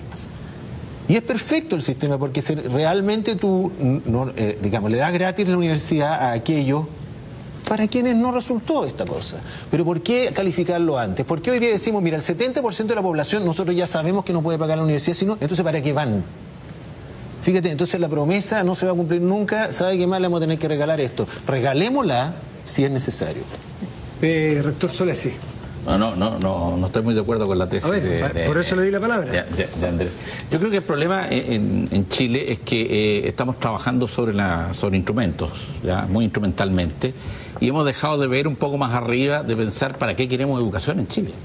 Y es perfecto el sistema porque se, realmente tú, no, eh, digamos, le das gratis la universidad a aquellos para quienes no resultó esta cosa. Pero ¿por qué calificarlo antes? Porque hoy día decimos, mira, el setenta por ciento de la población nosotros ya sabemos que no puede pagar la universidad, sino, entonces ¿para qué van? Fíjate, entonces la promesa no se va a cumplir nunca. ¿Sabe qué más? Le vamos a tener que regalar esto. Regalémosla si es necesario. Eh, Rector Solesi. No, no, no, no, no estoy muy de acuerdo con la tesis. A ver, de, de, por eso le di la palabra. De, de, de Andrés. Yo creo que el problema en, en Chile es que eh, estamos trabajando sobre, la, sobre instrumentos, ¿ya? Muy instrumentalmente, y hemos dejado de ver un poco más arriba, de pensar para qué queremos educación en Chile.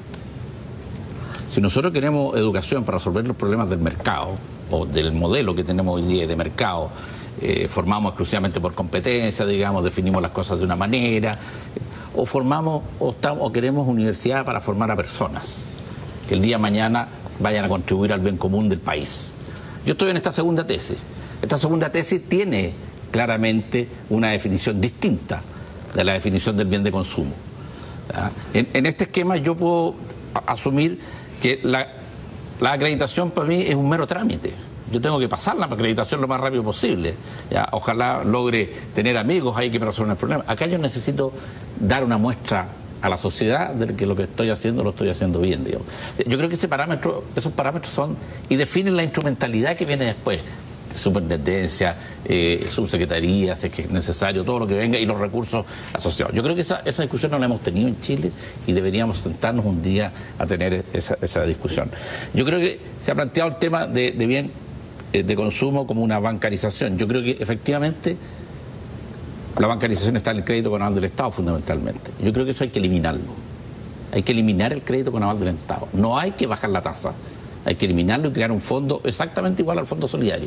Si nosotros queremos educación para resolver los problemas del mercado, o del modelo que tenemos hoy día de mercado, eh, formamos exclusivamente por competencia, digamos, definimos las cosas de una manera, o formamos, o, estamos, o queremos universidad para formar a personas, que el día de mañana vayan a contribuir al bien común del país. Yo estoy en esta segunda tesis. Esta segunda tesis tiene claramente una definición distinta de la definición del bien de consumo. En, en este esquema yo puedo asumir que la, la acreditación para mí es un mero trámite. Yo tengo que pasar la acreditación lo más rápido posible. ¿Ya? Ojalá logre tener amigos ahí que me resuelvan el problema. Acá yo necesito dar una muestra a la sociedad de que lo que estoy haciendo lo estoy haciendo bien, digamos. Yo creo que ese parámetro, esos parámetros son y definen la instrumentalidad que viene después. Superintendencia, eh, subsecretaría, si es que es necesario, todo lo que venga y los recursos asociados. Yo creo que esa, esa discusión no la hemos tenido en Chile y deberíamos sentarnos un día a tener esa, esa discusión. Yo creo que se ha planteado el tema de, de bien eh, de consumo como una bancarización. Yo creo que efectivamente la bancarización está en el crédito con aval del Estado fundamentalmente. Yo creo que eso hay que eliminarlo. Hay que eliminar el crédito con aval del Estado. No hay que bajar la tasa. Hay que eliminarlo y crear un fondo exactamente igual al Fondo Solidario.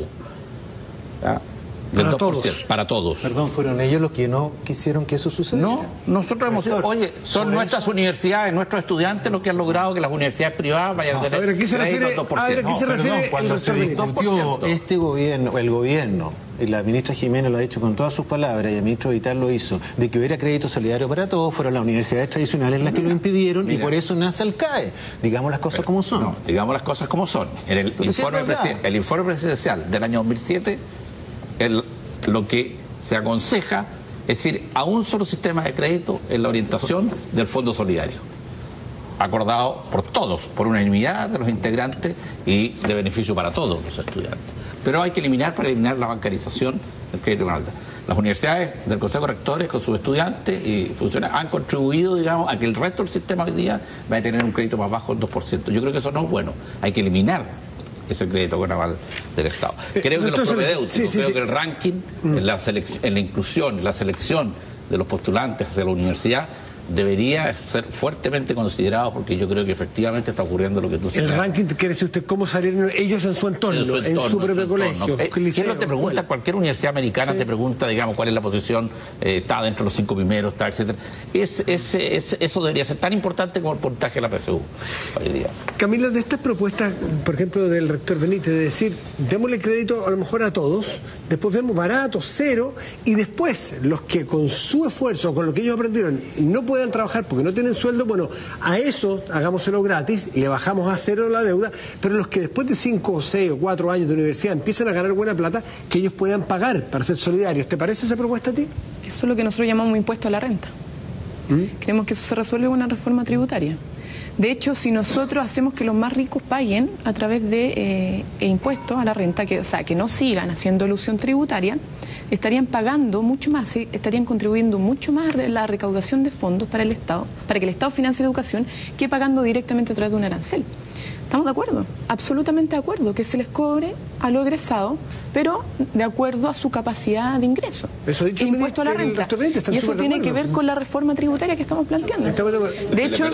¿Ya? Para todos. Para todos. Perdón, ¿fueron ellos los que no quisieron que eso sucediera? No, nosotros hemos dicho, oye, son nuestras eso... universidades, nuestros estudiantes los que han logrado que las universidades privadas vayan no, a tener a ver, ¿a qué se refiere, dos por ciento. A ver, ¿a qué se no, refiere perdón, cuando se discutió este gobierno, el gobierno, y la ministra Jiménez lo ha dicho con todas sus palabras, y el ministro Vital lo hizo, de que hubiera crédito solidario para todos, fueron las universidades tradicionales las que lo impidieron. Mira, y por eso nace el C A E. Digamos las cosas pero, como son. No, digamos las cosas como son. En el, informe, presidencial, el informe presidencial del año dos mil siete, el lo que se aconseja es ir a un solo sistema de crédito en la orientación del Fondo Solidario, acordado por todos, por unanimidad de los integrantes y de beneficio para todos los estudiantes. Pero hay que eliminar para eliminar la bancarización del crédito con alta. Las universidades del Consejo de Rectores con sus estudiantes y funcionarios han contribuido, digamos, a que el resto del sistema hoy día vaya a tener un crédito más bajo del dos por ciento. Yo creo que eso no es bueno. Hay que eliminar ese crédito con aval del Estado. Creo que los propedéuticos, sí, sí, creo sí. que el ranking, mm. en, la en la inclusión, en la selección de los postulantes hacia la universidad debería ser fuertemente considerado, porque yo creo que efectivamente está ocurriendo lo que tú señalas. El ranking, ¿quiere decir usted cómo salieron ellos en su entorno, en su, entorno, en su propio en su colegio? Eh, ¿Quién no te pregunta? Bueno. Cualquier universidad americana sí. te pregunta, digamos, cuál es la posición, eh, está dentro de los cinco primeros, está, etcétera. Es, es, es, eso debería ser tan importante como el puntaje de la P S U hoy día. Camila, de estas propuestas, por ejemplo, del rector Benítez, de decir, démosle crédito a lo mejor a todos, después vemos barato, cero, y después los que con su esfuerzo, con lo que ellos aprendieron, no pueden puedan trabajar porque no tienen sueldo, bueno, a eso hagámoselo gratis, le bajamos a cero la deuda, pero los que después de cinco o seis o cuatro años de universidad empiezan a ganar buena plata, que ellos puedan pagar para ser solidarios. ¿Te parece esa propuesta a ti? Eso es lo que nosotros llamamos impuesto a la renta. ¿Mm? Creemos que eso se resuelve con una reforma tributaria. De hecho, si nosotros hacemos que los más ricos paguen a través de eh, impuestos a la renta, que, o sea, que no sigan haciendo elusión tributaria, estarían pagando mucho más, ¿sí? Estarían contribuyendo mucho más a la recaudación de fondos para el Estado, para que el Estado financie la educación, que pagando directamente a través de un arancel. ¿Estamos de acuerdo? Absolutamente de acuerdo, que se les cobre a lo egresado, pero de acuerdo a su capacidad de ingreso. Eso ha dicho el impuesto a la renta. Y eso tiene que ver con la reforma tributaria que estamos planteando. De, de hecho,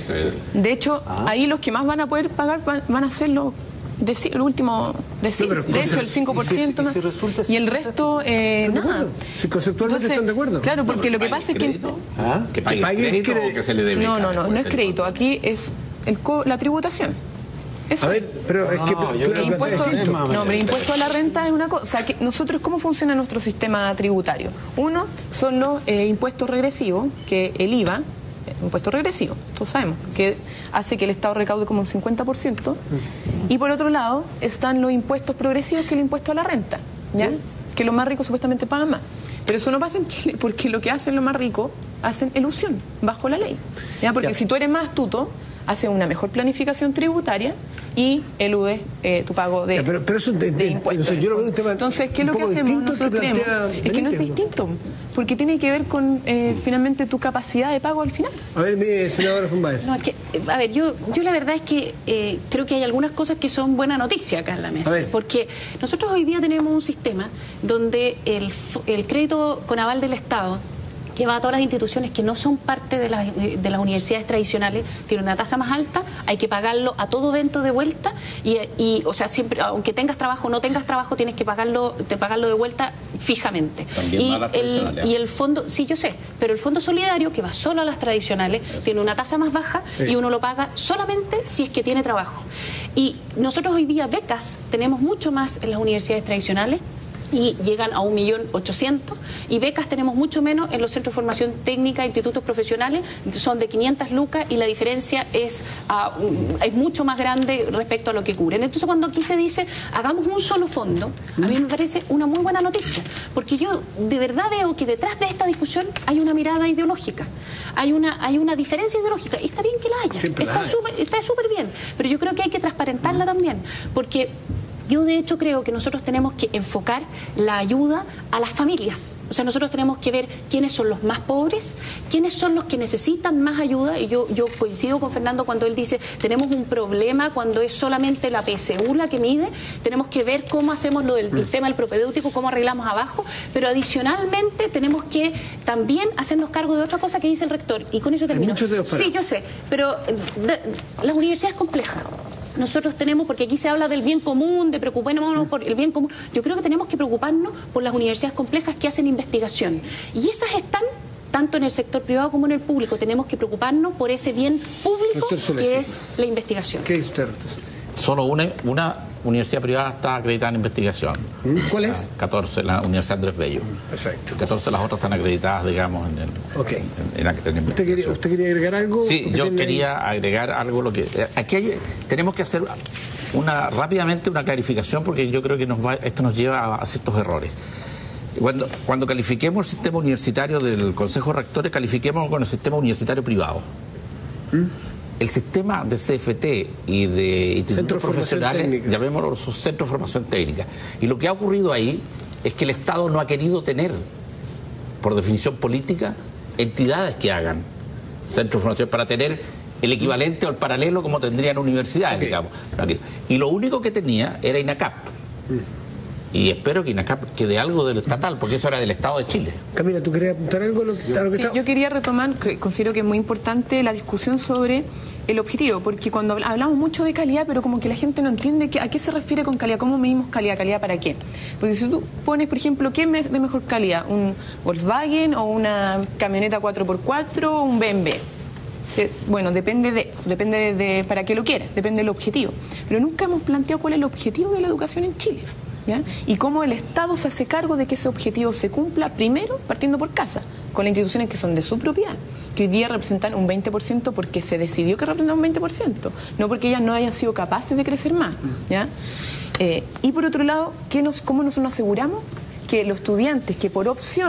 de hecho ah. ahí los que más van a poder pagar van, van a ser los de, el último de, no, pero, de hecho el cinco por ciento, y, si, y, si y el resto eh, nada. Si conceptualmente Entonces, están de acuerdo. Claro, porque no, lo que pasa es que ¿Ah? que pague, que pague el crédito o que se le dé no, no, no, no es crédito, aquí es el co la tributación. Eso. A ver, pero es que... No, yo el impuesto, es no, pero impuesto a la renta es una cosa... O sea, que nosotros, ¿cómo funciona nuestro sistema tributario? Uno, son los eh, impuestos regresivos, que el I V A, eh, impuesto regresivo, todos sabemos, que hace que el Estado recaude como un cincuenta por ciento. Y por otro lado, están los impuestos progresivos, que es el impuesto a la renta, ¿ya? ¿Sí? Que los más ricos supuestamente pagan más. Pero eso no pasa en Chile, porque lo que hacen los más ricos, hacen elusión, bajo la ley. ¿Ya? Porque ya. si tú eres más astuto, haces una mejor planificación tributaria y eludes eh, tu pago de, pero, pero eso de, de impuestos. Entonces, yo lo veo un tema Entonces, ¿qué es lo que hacemos? Nosotros creemos es que no es distinto, porque tiene que ver con eh, finalmente tu capacidad de pago al final. A ver, mi senadora Fumbaez. No, es que, a ver, yo, yo la verdad es que eh, creo que hay algunas cosas que son buena noticia acá en la mesa, porque nosotros hoy día tenemos un sistema donde el, el crédito con aval del Estado, que va a todas las instituciones que no son parte de las, de las universidades tradicionales, tiene una tasa más alta, hay que pagarlo a todo evento de vuelta y, y o sea, siempre, aunque tengas trabajo o no tengas trabajo, tienes que pagarlo, te pagarlo de vuelta fijamente. También y, a las el, y el fondo, sí, yo sé, pero el fondo solidario, que va solo a las tradicionales, sí. tiene una tasa más baja sí. y uno lo paga solamente si es que tiene trabajo. Y nosotros hoy día becas tenemos mucho más en las universidades tradicionales, y llegan a un millón ochocientos, y becas tenemos mucho menos en los centros de formación técnica, institutos profesionales, son de quinientas lucas y la diferencia es, uh, es mucho más grande respecto a lo que cubren. Entonces, cuando aquí se dice, hagamos un solo fondo, a mí me parece una muy buena noticia, porque yo de verdad veo que detrás de esta discusión hay una mirada ideológica, hay una, hay una diferencia ideológica, y está bien que la haya, Siempre está súper está súper bien, pero yo creo que hay que transparentarla también, porque yo de hecho creo que nosotros tenemos que enfocar la ayuda a las familias. O sea, nosotros tenemos que ver quiénes son los más pobres, quiénes son los que necesitan más ayuda. Y yo, yo coincido con Fernando cuando él dice, tenemos un problema cuando es solamente la P S U la que mide. Tenemos que ver cómo hacemos lo del el tema del propedéutico, cómo arreglamos abajo. Pero adicionalmente tenemos que también hacernos cargo de otra cosa que dice el rector. Y con eso termino. Sí, yo sé, pero de, las universidades complejas. Nosotros tenemos, porque aquí se habla del bien común, de preocuparnos por el bien común, yo creo que tenemos que preocuparnos por las universidades complejas que hacen investigación. Y esas están tanto en el sector privado como en el público. Tenemos que preocuparnos por ese bien público que es la investigación. ¿Qué dice usted, doctor Solesi? Solo una, una universidad privada está acreditada en investigación. ¿Cuál es? catorce, la Universidad Andrés Bello. Perfecto. catorce de las otras están acreditadas, digamos, en el... Ok. En, en, en, en ¿Usted, quería, ¿Usted quería agregar algo? Sí, yo quería ahí? agregar algo. Lo que Aquí hay, tenemos que hacer una rápidamente una clarificación, porque yo creo que nos va, esto nos lleva a ciertos errores. Cuando, cuando califiquemos el sistema universitario del Consejo de Rectores, califiquemos con el sistema universitario privado. ¿Mm? El sistema de C F T y de institutos profesionales, llamémoslo sus centros de formación técnica. Y lo que ha ocurrido ahí es que el Estado no ha querido tener, por definición política, entidades que hagan centros de formación para tener el equivalente o el paralelo como tendrían universidades, okay. digamos. Y lo único que tenía era INACAP. Mm. Y espero que INACAP quede algo del estatal, porque eso era del Estado de Chile. Camila, ¿tú querías apuntar algo? Lo que, yo, lo que sí, está... yo quería retomar, que considero que es muy importante la discusión sobre el objetivo, porque cuando hablamos mucho de calidad, pero como que la gente no entiende que, a qué se refiere con calidad, cómo medimos calidad, calidad para qué. Porque si tú pones, por ejemplo, ¿qué es de mejor calidad? ¿Un Volkswagen o una camioneta cuatro por cuatro o un B M W? Bueno, depende de, depende de, de para qué lo quieres, depende del objetivo. Pero nunca hemos planteado cuál es el objetivo de la educación en Chile. ¿Ya? Y cómo el Estado se hace cargo de que ese objetivo se cumpla, primero partiendo por casa, con las instituciones que son de su propiedad, que hoy día representan un veinte por ciento porque se decidió que representan un veinte por ciento, no porque ellas no hayan sido capaces de crecer más. ¿Ya? Eh, y por otro lado, ¿qué nos, ¿cómo nos, nos aseguramos que los estudiantes que por opción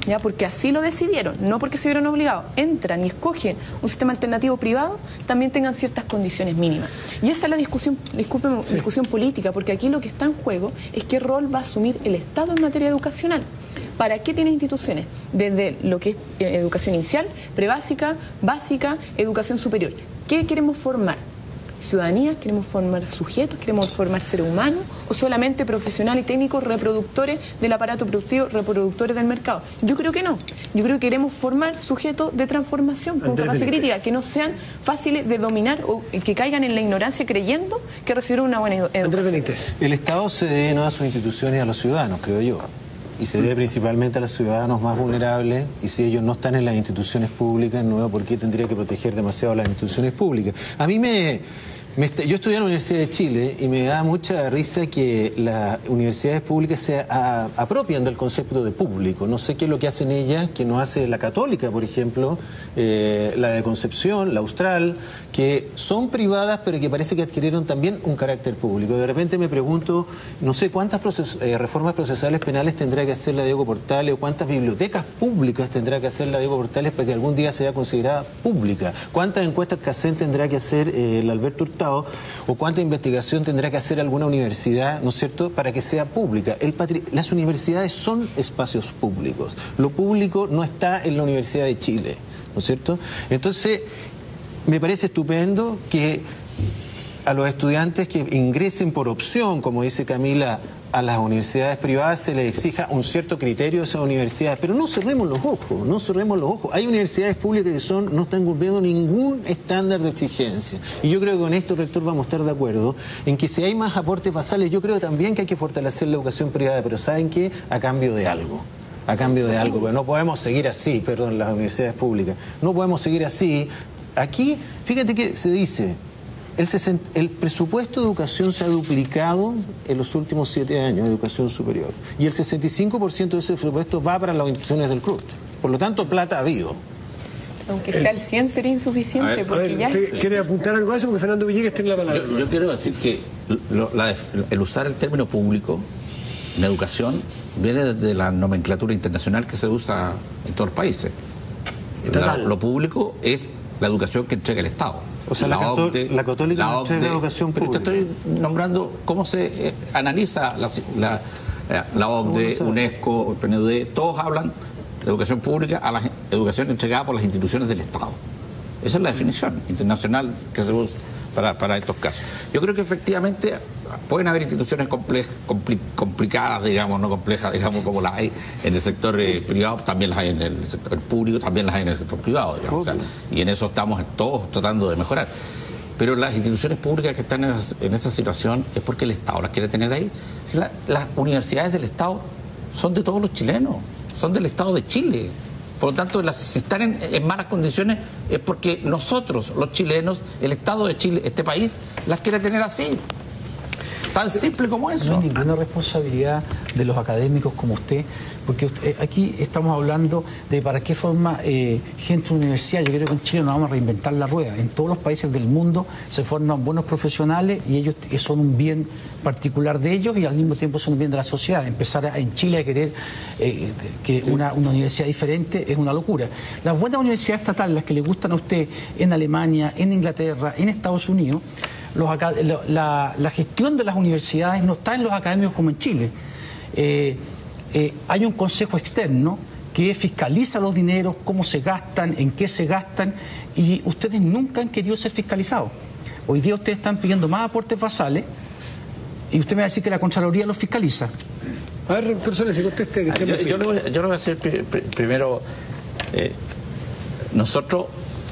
¿ya? Porque así lo decidieron, no porque se vieron obligados. Entran y escogen un sistema alternativo privado, también tengan ciertas condiciones mínimas. Y esa es la discusión, disculpen, sí. discusión política, porque aquí lo que está en juego es qué rol va a asumir el Estado en materia educacional. ¿Para qué tiene instituciones? Desde lo que es eh, educación inicial, prebásica, básica, educación superior. ¿Qué queremos formar? ¿Ciudadanía? ¿Queremos formar sujetos? ¿Queremos formar seres humanos? ¿O solamente profesionales y técnicos reproductores del aparato productivo, reproductores del mercado? Yo creo que no. Yo creo que queremos formar sujetos de transformación con capacidad crítica, que no sean fáciles de dominar o que caigan en la ignorancia creyendo que recibieron una buena educación. Andrés Benítez. El Estado se debe no a sus instituciones y a los ciudadanos, creo yo. Y se debe principalmente a los ciudadanos más vulnerables, y si ellos no están en las instituciones públicas, no veo por qué tendría que proteger demasiado las instituciones públicas. A mí me... me yo estudié en la Universidad de Chile y me da mucha risa que las universidades públicas se a, apropian del concepto de público. No sé qué es lo que hacen ellas, que no hace la Católica, por ejemplo, eh, la de Concepción, la Austral, que son privadas pero que parece que adquirieron también un carácter público. De repente me pregunto, no sé cuántas proces eh, reformas procesales penales tendrá que hacer la Diego Portales o cuántas bibliotecas públicas tendrá que hacer la Diego Portales para que algún día sea considerada pública. ¿Cuántas encuestas CACEN tendrá que hacer eh, el Alberto Hurtado? O cuánta investigación tendrá que hacer alguna universidad, ¿no es cierto?, para que sea pública. El patri... Las universidades son espacios públicos. Lo público no está en la Universidad de Chile, ¿no es cierto? Entonces, me parece estupendo que a los estudiantes que ingresen por opción, como dice Camila, a las universidades privadas se les exija un cierto criterio de esas universidades, pero no cerremos los ojos, no cerremos los ojos. Hay universidades públicas que son no están cumpliendo ningún estándar de exigencia. Y yo creo que con esto, rector, vamos a estar de acuerdo en que si hay más aportes basales, yo creo también que hay que fortalecer la educación privada, pero ¿saben qué? A cambio de algo. A cambio de algo, porque no podemos seguir así, perdón, las universidades públicas. No podemos seguir así. Aquí, fíjate que se dice... El, sesenta, el presupuesto de educación se ha duplicado en los últimos siete años de educación superior. Y el sesenta y cinco por ciento de ese presupuesto va para las instituciones del C R U T. Por lo tanto, plata ha habido. Aunque sea el cien sería insuficiente. A ver, porque a ver, ya ¿usted sí. quiere apuntar algo a eso? Porque Fernando Villegas tiene la palabra. Yo, yo quiero decir que lo, la, el usar el término público en educación viene desde la nomenclatura internacional que se usa en todos los países. La, lo público es la educación que entrega el Estado. O sea, la, la, O C D E, la católica no entrega educación pública. Pero te estoy nombrando cómo se eh, analiza la, la, la O C D E, UNESCO, el P N U D, todos hablan de educación pública a la educación entregada por las instituciones del Estado. Esa es la definición internacional que se usa para, para estos casos. Yo creo que efectivamente pueden haber instituciones complejas, compli, complicadas, digamos, no complejas, digamos, como las hay en el sector eh, privado, también las hay en el sector público, también las hay en el sector privado, digamos, o sea, y en eso estamos todos tratando de mejorar. Pero las instituciones públicas que están en esa, en esa situación es porque el Estado las quiere tener ahí. Si la, las universidades del Estado son de todos los chilenos, son del Estado de Chile. Por lo tanto, las, si están en, en malas condiciones es porque nosotros, los chilenos, el Estado de Chile, este país, las quiere tener así. Tan simple como eso. No hay ninguna responsabilidad de los académicos como usted, porque usted, aquí estamos hablando de para qué forma eh, gente de universidad. Yo creo que en Chile no vamos a reinventar la rueda. En todos los países del mundo se forman buenos profesionales y ellos son un bien particular de ellos y al mismo tiempo son un bien de la sociedad. Empezar a, en Chile a querer eh, que sí. una, una universidad diferente es una locura. Las buenas universidades estatales, las que le gustan a usted en Alemania, en Inglaterra, en Estados Unidos, Los, la, la gestión de las universidades no está en los académicos como en Chile. Eh, eh, hay un consejo externo que fiscaliza los dineros, cómo se gastan, en qué se gastan, y ustedes nunca han querido ser fiscalizados. Hoy día ustedes están pidiendo más aportes basales y usted me va a decir que la Contraloría los fiscaliza. A ver, doctor Soles, si conteste. Ah, yo, yo, lo voy, yo lo voy a hacer pr pr primero. Eh, nosotros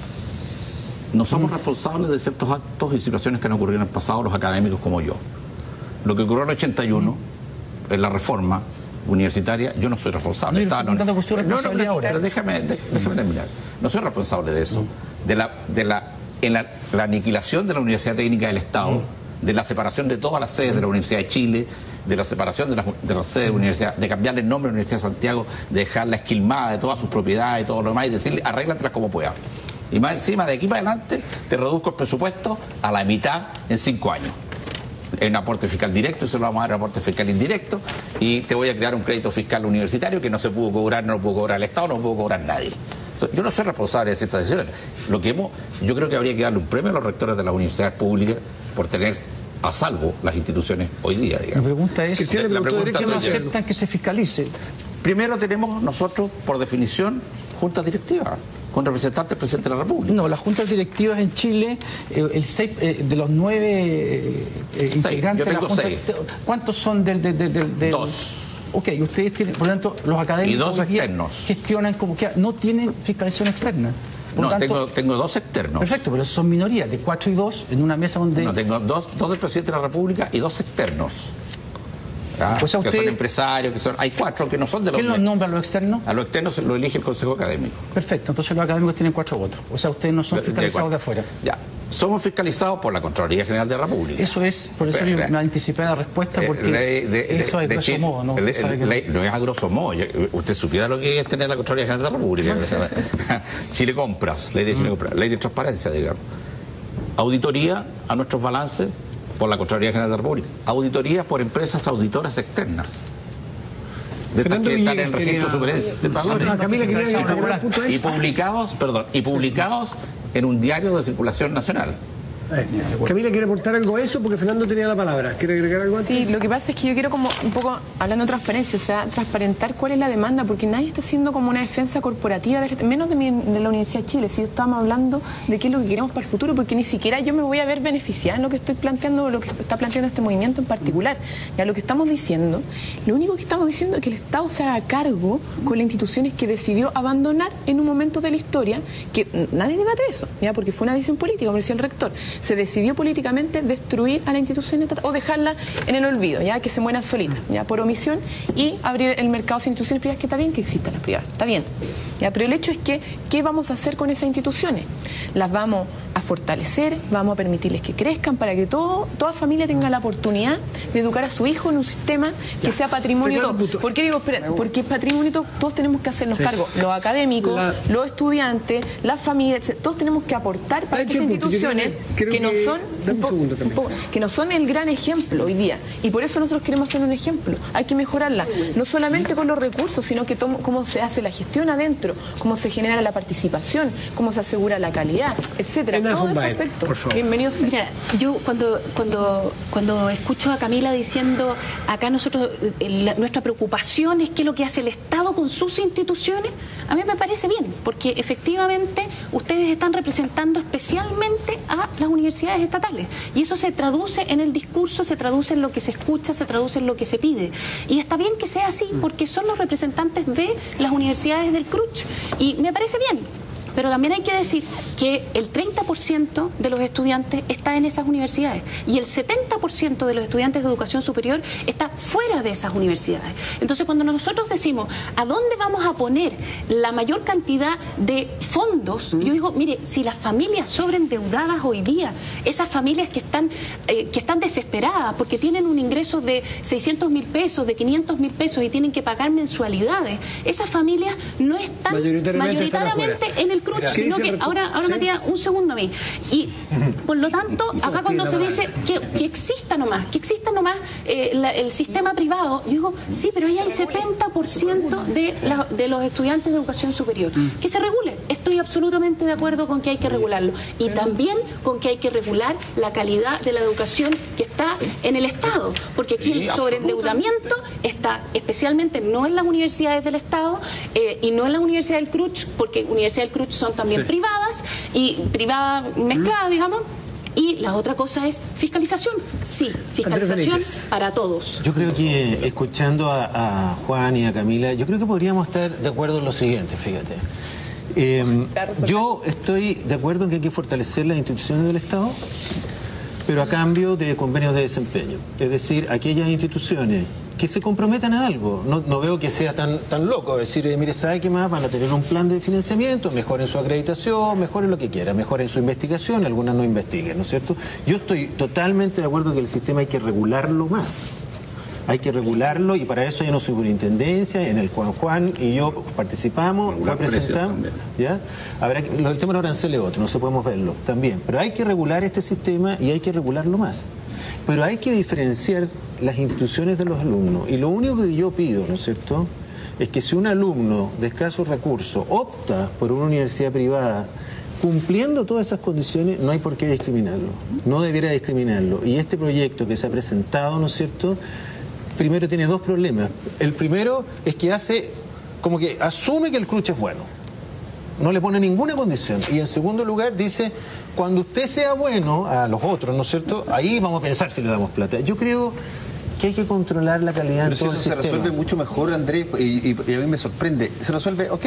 no somos mm. responsables de ciertos actos y situaciones que han ocurrido en el pasado, los académicos como yo. Lo que ocurrió en el ochenta y uno, mm. en la reforma universitaria, yo no soy responsable. No, Estaba, no, no, no, no, ahora. Pero déjame, déjame terminar. No soy responsable de eso. Mm. De la, de la, en la, la aniquilación de la Universidad Técnica del Estado, mm. de la separación de todas las sedes de la Universidad de Chile, de la separación de las de la sedes de la Universidad, de cambiarle el nombre a la Universidad de Santiago, de dejarla esquilmada de todas sus propiedades y todo lo demás, y decirle, arréglatelas como puedas. Y más encima, de aquí para adelante, te reduzco el presupuesto a la mitad en cinco años. en aporte fiscal directo, se lo vamos a dar aporte fiscal indirecto, y te voy a crear un crédito fiscal universitario que no se pudo cobrar, no lo pudo cobrar el Estado, no lo pudo cobrar nadie. Yo no soy responsable de ciertas decisiones. Lo que hemos, yo creo que habría que darle un premio a los rectores de las universidades públicas por tener a salvo las instituciones hoy día, digamos. Mi pregunta es, la, la pregunta ¿por qué no aceptan que se fiscalice? Primero tenemos nosotros, por definición, juntas directivas con representantes del presidente de la República. No, las juntas directivas en Chile, eh, el seis, eh, de los nueve eh, seis. integrantes Yo tengo de la seis. junta, ¿cuántos son del, del, del, del, del... Dos. Ok, ustedes tienen, por lo tanto, los académicos y dos externos gestionan como que no tienen fiscalización externa. Por no, tanto, tengo, tengo dos externos. Perfecto, pero son minorías, de cuatro y dos en una mesa donde... No, tengo dos, dos del presidente de la República y dos externos. Ah, o sea, usted... que son empresarios, que son, hay cuatro que no son de los... ¿Quién los nombra a los externos? A los externos lo elige el Consejo Académico. Perfecto, entonces los académicos tienen cuatro votos. O sea, ustedes no son fiscalizados de, de afuera. Ya, somos fiscalizados por la Contraloría General de la República. Eso es, por eso Pero, yo me anticipé la respuesta, porque de, de, eso de, es grosso modo, ¿no? De, ¿Sabe que ley, no es a grosso modo. Usted supiera lo que es tener la Contraloría General de la República. Chile Compras, ley de Chile Compras, ley de transparencia, digamos. Auditoría a nuestros balances por la Contraloría General de la República. Auditoría por empresas auditoras externas. De estas que están en registro superior de valores. Ah, Camila, quería agregar un punto y publicados, perdón, y publicados en un diario de circulación nacional. Eh, Camila quiere aportar algo a eso porque Fernando tenía la palabra. ¿Quiere agregar algo antes? Sí, lo que pasa es que yo quiero como un poco, hablando de transparencia, o sea, transparentar cuál es la demanda, porque nadie está haciendo como una defensa corporativa, de, menos de, mi, de la Universidad de Chile, si estamos hablando de qué es lo que queremos para el futuro, porque ni siquiera yo me voy a ver beneficiada en lo que estoy planteando, lo que está planteando este movimiento en particular. Ya lo que estamos diciendo, lo único que estamos diciendo es que el Estado se haga cargo con las instituciones que decidió abandonar en un momento de la historia, que nadie debate eso, ya, porque fue una decisión política, como decía el rector. Se decidió políticamente destruir a la institución o dejarla en el olvido, ya que se mueran solitas, ya por omisión, y abrir el mercado sin instituciones privadas, que está bien que existan las privadas, está bien. Ya, pero el hecho es que, ¿qué vamos a hacer con esas instituciones? Las vamos a fortalecer, vamos a permitirles que crezcan para que todo, toda familia tenga la oportunidad de educar a su hijo en un sistema que ya sea patrimonio de todos. ¿Por qué digo? Espera, porque es patrimonio de todos, todos tenemos que hacernos sí. cargo, los académicos, la... los estudiantes, las familias, todos tenemos que aportar para que esas instituciones que, que no son un poco, un poco, que no son el gran ejemplo hoy día, y por eso nosotros queremos hacer un ejemplo. Hay que mejorarla, no solamente con los recursos, sino que tomo, cómo se hace la gestión adentro, cómo se genera la participación, cómo se asegura la calidad, etcétera. Todos esos aspectos. Bienvenidos. Mira, yo cuando cuando cuando escucho a Camila diciendo acá nosotros la, nuestra preocupación es qué es lo que hace el Estado con sus instituciones, a mí me parece bien, porque efectivamente ustedes están representando especialmente a las universidades estatales, y eso se traduce en el discurso, se traduce en lo que se escucha, se traduce en lo que se pide, y está bien que sea así porque son los representantes de las universidades del C R U C H, y me parece bien. Pero también hay que decir que el treinta por ciento de los estudiantes está en esas universidades y el setenta por ciento de los estudiantes de educación superior está fuera de esas universidades. Entonces, cuando nosotros decimos a dónde vamos a poner la mayor cantidad de fondos, yo digo, mire, si las familias sobreendeudadas hoy día, esas familias que están, eh, que están desesperadas porque tienen un ingreso de seiscientos mil pesos, de quinientos mil pesos y tienen que pagar mensualidades, esas familias no están mayoritariamente, mayoritariamente en el C R U C H, sino que ahora, ahora ¿sí? Matías, un segundo a mí. Y por lo tanto, acá cuando se dice que, que exista nomás, que exista nomás eh, la, el sistema privado, yo digo, sí, pero ahí hay setenta por ciento de, la, de los estudiantes de educación superior. Que se regule. Estoy absolutamente de acuerdo con que hay que regularlo. Y también con que hay que regular la calidad de la educación que está en el Estado. Porque aquí el sobreendeudamiento está especialmente no en las universidades del Estado eh, y no en las universidades del C R U C H, porque universidades del C R U C H son también sí. privadas y privadas mezcladas, digamos. Y la otra cosa es fiscalización. Sí, fiscalización para todos. Yo creo que escuchando a, a Juan y a Camila, yo creo que podríamos estar de acuerdo en lo siguiente, fíjate. Eh, yo estoy de acuerdo en que hay que fortalecer las instituciones del Estado, pero a cambio de convenios de desempeño. Es decir, aquellas instituciones que se comprometan a algo. No, no veo que sea tan, tan loco decir, eh, mire, ¿sabe qué más? Van a tener un plan de financiamiento, mejoren su acreditación, mejoren lo que quiera, mejoren su investigación, algunas no investiguen, ¿no es cierto? Yo estoy totalmente de acuerdo que el sistema hay que regularlo más. Hay que regularlo y para eso hay una superintendencia en el cual Juan y yo participamos, fue presentado, ¿ya? Habrá que, el tema de los aranceles es otro, no sé, podemos verlo también, pero hay que regular este sistema y hay que regularlo más. Pero hay que diferenciar las instituciones de los alumnos. Y lo único que yo pido, ¿no es cierto?, es que si un alumno de escasos recursos opta por una universidad privada, cumpliendo todas esas condiciones, no hay por qué discriminarlo. No debiera discriminarlo. Y este proyecto que se ha presentado, ¿no es cierto?, primero tiene dos problemas. El primero es que hace, como que asume que el Cruch es bueno. No le pone ninguna condición. Y en segundo lugar dice, cuando usted sea bueno a los otros, ¿no es cierto?, ahí vamos a pensar si le damos plata. Yo creo que hay que controlar la calidad Pero en todo si eso el se sistema. resuelve mucho mejor, Andrés, y, y, y a mí me sorprende. Se resuelve, ok,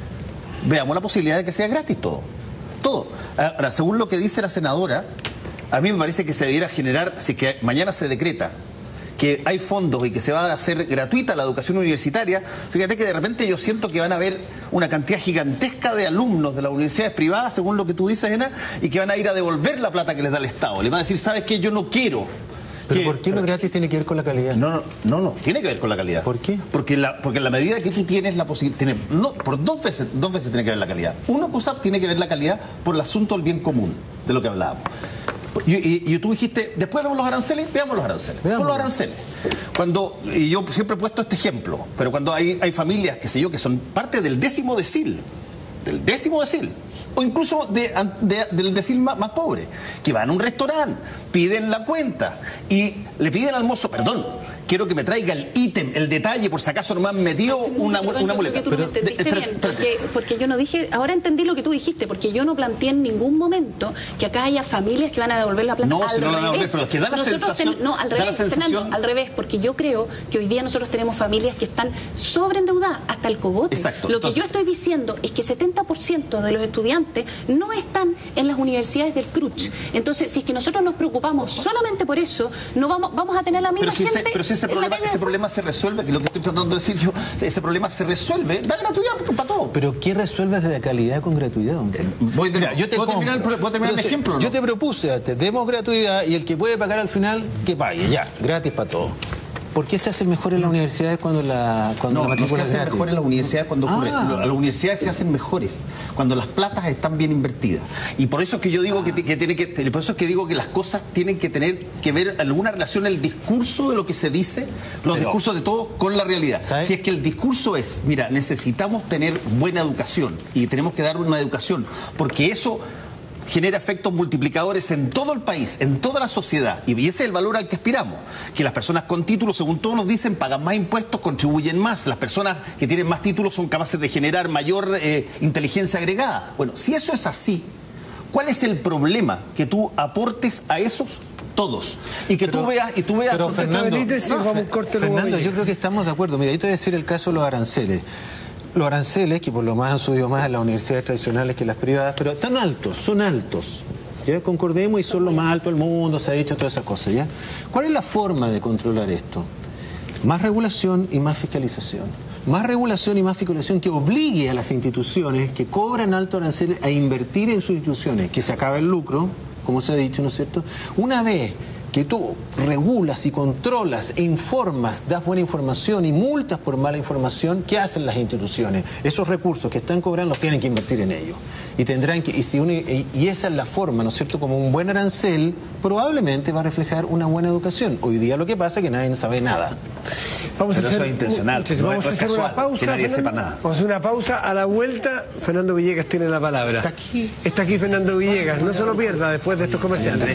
veamos la posibilidad de que sea gratis todo. Todo. Ahora, según lo que dice la senadora, a mí me parece que se debiera generar, si que mañana se decreta que hay fondos y que se va a hacer gratuita la educación universitaria, fíjate que de repente yo siento que van a haber una cantidad gigantesca de alumnos de las universidades privadas, según lo que tú dices, Ena, y que van a ir a devolver la plata que les da el Estado. Le van a decir, ¿sabes qué? Yo no quiero. ¿Pero por qué lo gratis tiene que ver con la calidad? No, no, no, no, tiene que ver con la calidad. ¿Por qué? Porque, la, porque en la medida que tú tienes la posibilidad, no, por dos veces, dos veces tiene que ver la calidad. Una cosa tiene que ver la calidad por el asunto del bien común, de lo que hablábamos. Y, y, y tú dijiste, después vemos los aranceles, veamos los aranceles. Veamos los aranceles. Cuando, y yo siempre he puesto este ejemplo, pero cuando hay, hay familias, qué sé yo, que son parte del décimo decil, del décimo decil, o incluso de, de, del decil más, más pobre, que van a un restaurante, piden la cuenta y le piden al mozo, perdón, quiero que me traiga el ítem, el detalle, por si acaso no me han metido una, una muleta. Tú no me entendiste bien, porque, porque yo no dije, ahora entendí lo que tú dijiste, porque yo no planteé en ningún momento que acá haya familias que van a devolver la plata. No, al si no la van a devolver, revés. pero es que da la Nosotros sensación, ten, no, al da revés, la sensación- Fernando, al revés, porque yo creo que hoy día nosotros tenemos familias que están sobreendeudadas hasta el cogote. Exacto. Lo Entonces- que yo estoy diciendo es que setenta por ciento de los estudiantes no están en las universidades del Cruch. Entonces, si es que nosotros nos preocupamos solamente por eso, no vamos, vamos a tener la misma Pero si, gente ese, pero si ese, en la problema, calle ese después. problema se resuelve, que es lo que estoy tratando de decir yo, ese problema se resuelve, da gratuidad para todo. Pero ¿qué resuelves de la calidad con gratuidad? Voy de, Mira, yo te ¿Puedo terminar, el, compro. ¿puedo terminar Pero el si- ejemplo? ¿no? Yo te propuse, te demos gratuidad y el que puede pagar al final, que pague, ya, gratis para todos. ¿Por qué se hace mejor en las universidades cuando la, cuando No, la no se matrícula es hace gratis? mejor en las universidades cuando ocurre. Ah. Las universidades se hacen mejores cuando las platas están bien invertidas. Y por eso es que yo digo que, que tiene que, por eso es que digo que las cosas tienen que tener que ver alguna relación el discurso de lo que se dice, los Pero- discursos de todos con la realidad. ¿Sabe? Si es que el discurso es, mira, necesitamos tener buena educación y tenemos que dar una educación, porque eso genera efectos multiplicadores en todo el país, en toda la sociedad. Y ese es el valor al que aspiramos. Que las personas con títulos, según todos nos dicen, pagan más impuestos, contribuyen más. Las personas que tienen más títulos son capaces de generar mayor eh, inteligencia agregada. Bueno, si eso es así, ¿cuál es el problema? Que tú aportes a esos todos. Y que Pero- tú veas... Y tú veas Pero contexto Fernando, Benítez, y no, vamos a un Fe- corte luego Fernando, a yo creo que estamos de acuerdo. Mira, yo te voy a decir el caso de los aranceles. Los aranceles, que por lo más han subido más en las universidades tradicionales que las privadas, pero están altos, son altos. Ya concordemos y son lo más alto del mundo, se ha dicho todas esas cosas, ¿ya? ¿Cuál es la forma de controlar esto? Más regulación y más fiscalización. Más regulación y más fiscalización que obligue a las instituciones que cobran alto arancel a invertir en sus instituciones, que se acabe el lucro, como se ha dicho, ¿no es cierto? Una vez que tú regulas y controlas e informas, das buena información y multas por mala información, ¿qué hacen las instituciones? Esos recursos que están cobrando los tienen que invertir en ellos. Y tendrán que, y, si uno, y, y esa es la forma, ¿no es cierto? Como un buen arancel probablemente va a reflejar una buena educación. Hoy día lo que pasa es que nadie sabe nada. Vamos Pero a hacer, eso es intencional, un- no vamos es a hacer casual, una pausa. que nadie Fernando. sepa nada. Vamos a hacer una pausa. A la vuelta, Fernando Villegas tiene la palabra. Está aquí. Está aquí Fernando Villegas. No se lo pierda después de estos comerciales.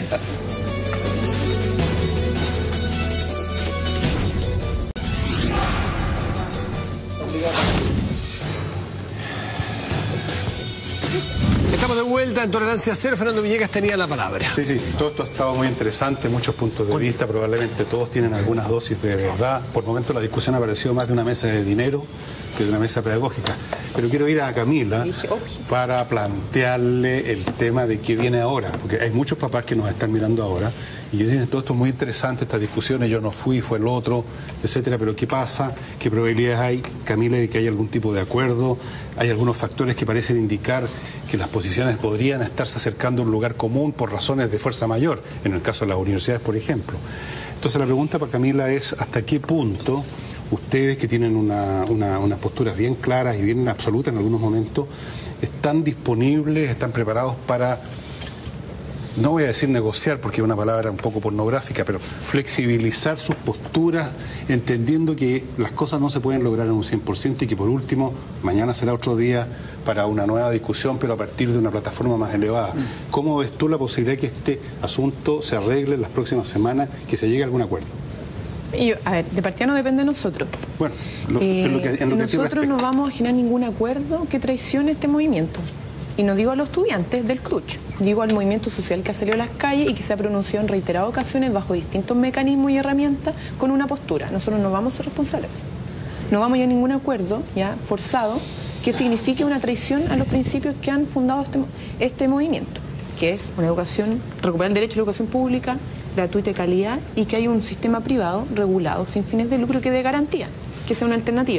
Estamos de vuelta en Tolerancia Cero. Fernando Villegas tenía la palabra. Sí, sí, todo esto ha estado muy interesante, muchos puntos de vista, probablemente todos tienen algunas dosis de verdad. Por el momento la discusión ha parecido más de una mesa de dinero que de una mesa pedagógica. Pero quiero ir a Camila para plantearle el tema de qué viene ahora, porque hay muchos papás que nos están mirando ahora y que dicen, todo esto es muy interesante, estas discusiones, yo no fui, fue el otro, etcétera, pero ¿qué pasa? ¿Qué probabilidades hay, Camila, de que haya algún tipo de acuerdo? Hay algunos factores que parecen indicar que las posiciones podrían estarse acercando a un lugar común por razones de fuerza mayor, en el caso de las universidades, por ejemplo. Entonces la pregunta para Camila es, ¿hasta qué punto ustedes, que tienen una, una, unas posturas bien claras y bien absolutas en algunos momentos, están disponibles, están preparados para no voy a decir negociar porque es una palabra un poco pornográfica, pero flexibilizar sus posturas, entendiendo que las cosas no se pueden lograr en un cien por ciento y que por último, mañana será otro día para una nueva discusión, pero a partir de una plataforma más elevada. ¿Cómo ves tú la posibilidad de que este asunto se arregle en las próximas semanas, que se llegue a algún acuerdo? Y, a ver, de partida no depende de nosotros. Bueno, lo, eh, en lo que, en lo que nosotros no vamos a generar ningún acuerdo que traicione este movimiento. Y no digo a los estudiantes del C R U C H, digo al movimiento social que ha salido a las calles y que se ha pronunciado en reiteradas ocasiones bajo distintos mecanismos y herramientas con una postura. Nosotros no vamos a ser responsables de eso. No vamos a ir a ningún acuerdo ya forzado que signifique una traición a los principios que han fundado este, este movimiento, que es una educación, recuperar el derecho a la educación pública, gratuita y calidad, y que hay un sistema privado regulado sin fines de lucro que dé garantía, que sea una alternativa.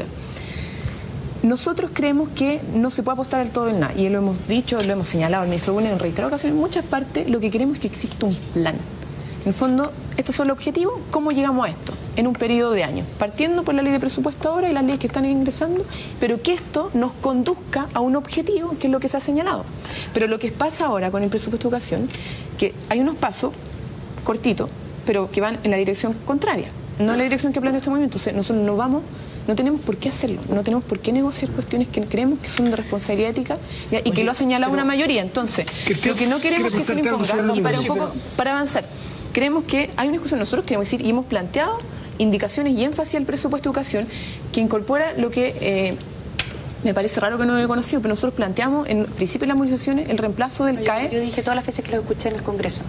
Nosotros creemos que no se puede apostar al todo en nada, y lo hemos dicho, lo hemos señalado al ministro Bulnes en reiteradas ocasiones, en muchas partes lo que queremos es que exista un plan. En el fondo, estos son los objetivos, ¿cómo llegamos a esto? En un periodo de años, partiendo por la ley de presupuesto ahora y las leyes que están ingresando, pero que esto nos conduzca a un objetivo, que es lo que se ha señalado. Pero lo que pasa ahora con el presupuesto de educación, que hay unos pasos cortitos, pero que van en la dirección contraria, no en la dirección que plantea este movimiento. O sea, nosotros no vamos... No tenemos por qué hacerlo, no tenemos por qué negociar cuestiones que creemos que son de responsabilidad ética ya, y Oye, que lo ha señalado pero, una mayoría. Entonces, lo que no queremos que se lo imponga, y para un poco, para avanzar, creemos que hay una discusión, nosotros queremos decir, y hemos planteado indicaciones y énfasis al presupuesto de educación que incorpora lo que eh, me parece raro que no lo he conocido, pero nosotros planteamos en principio de las movilizaciones el reemplazo del yo, C A E. Yo dije todas las veces que lo escuché en el Congreso.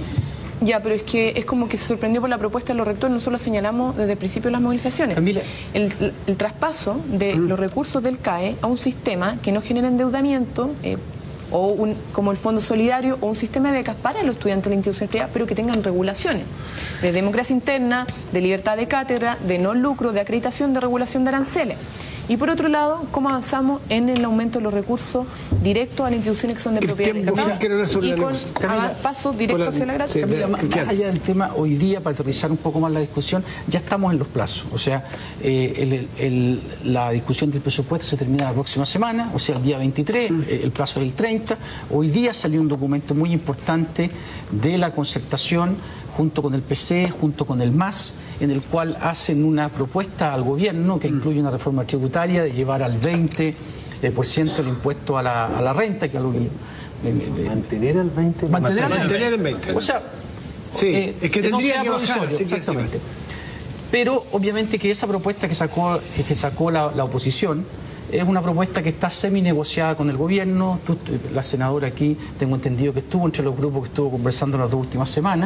Ya, pero es que es como que se sorprendió por la propuesta de los rectores, nosotros lo señalamos desde el principio de las movilizaciones. Camila. El, el, el traspaso de mm. los recursos del C A E a un sistema que no genera endeudamiento, eh, o un, como el Fondo Solidario, o un sistema de becas para los estudiantes de la institución privada, pero que tengan regulaciones de democracia interna, de libertad de cátedra, de no lucro, de acreditación, de regulación de aranceles. Y por otro lado, cómo avanzamos en el aumento de los recursos directos a las instituciones que son de el propiedad de Estado y con Camila, pasos directos hacia la gratuidad. Camila, más, más allá del tema, hoy día, para aterrizar un poco más la discusión, ya estamos en los plazos. O sea, eh, el, el, la discusión del presupuesto se termina la próxima semana, o sea, el día veintitrés, mm. el plazo es el treinta. Hoy día salió un documento muy importante de la concertación junto con el P C, junto con el M A S, en el cual hacen una propuesta al gobierno que incluye una reforma tributaria de llevar al veinte por ciento el impuesto a la, a la renta, que algo que, me, me, mantener al veinte por ciento. Mantener, mantener al veinte por ciento. O sea, sí, eh, es que tendría no que bajar, sí, exactamente. Pero obviamente que esa propuesta que sacó, que, que sacó la, la oposición es una propuesta que está semi-negociada con el gobierno. Tú, la senadora aquí, tengo entendido que estuvo entre los grupos que estuvo conversando las dos últimas semanas.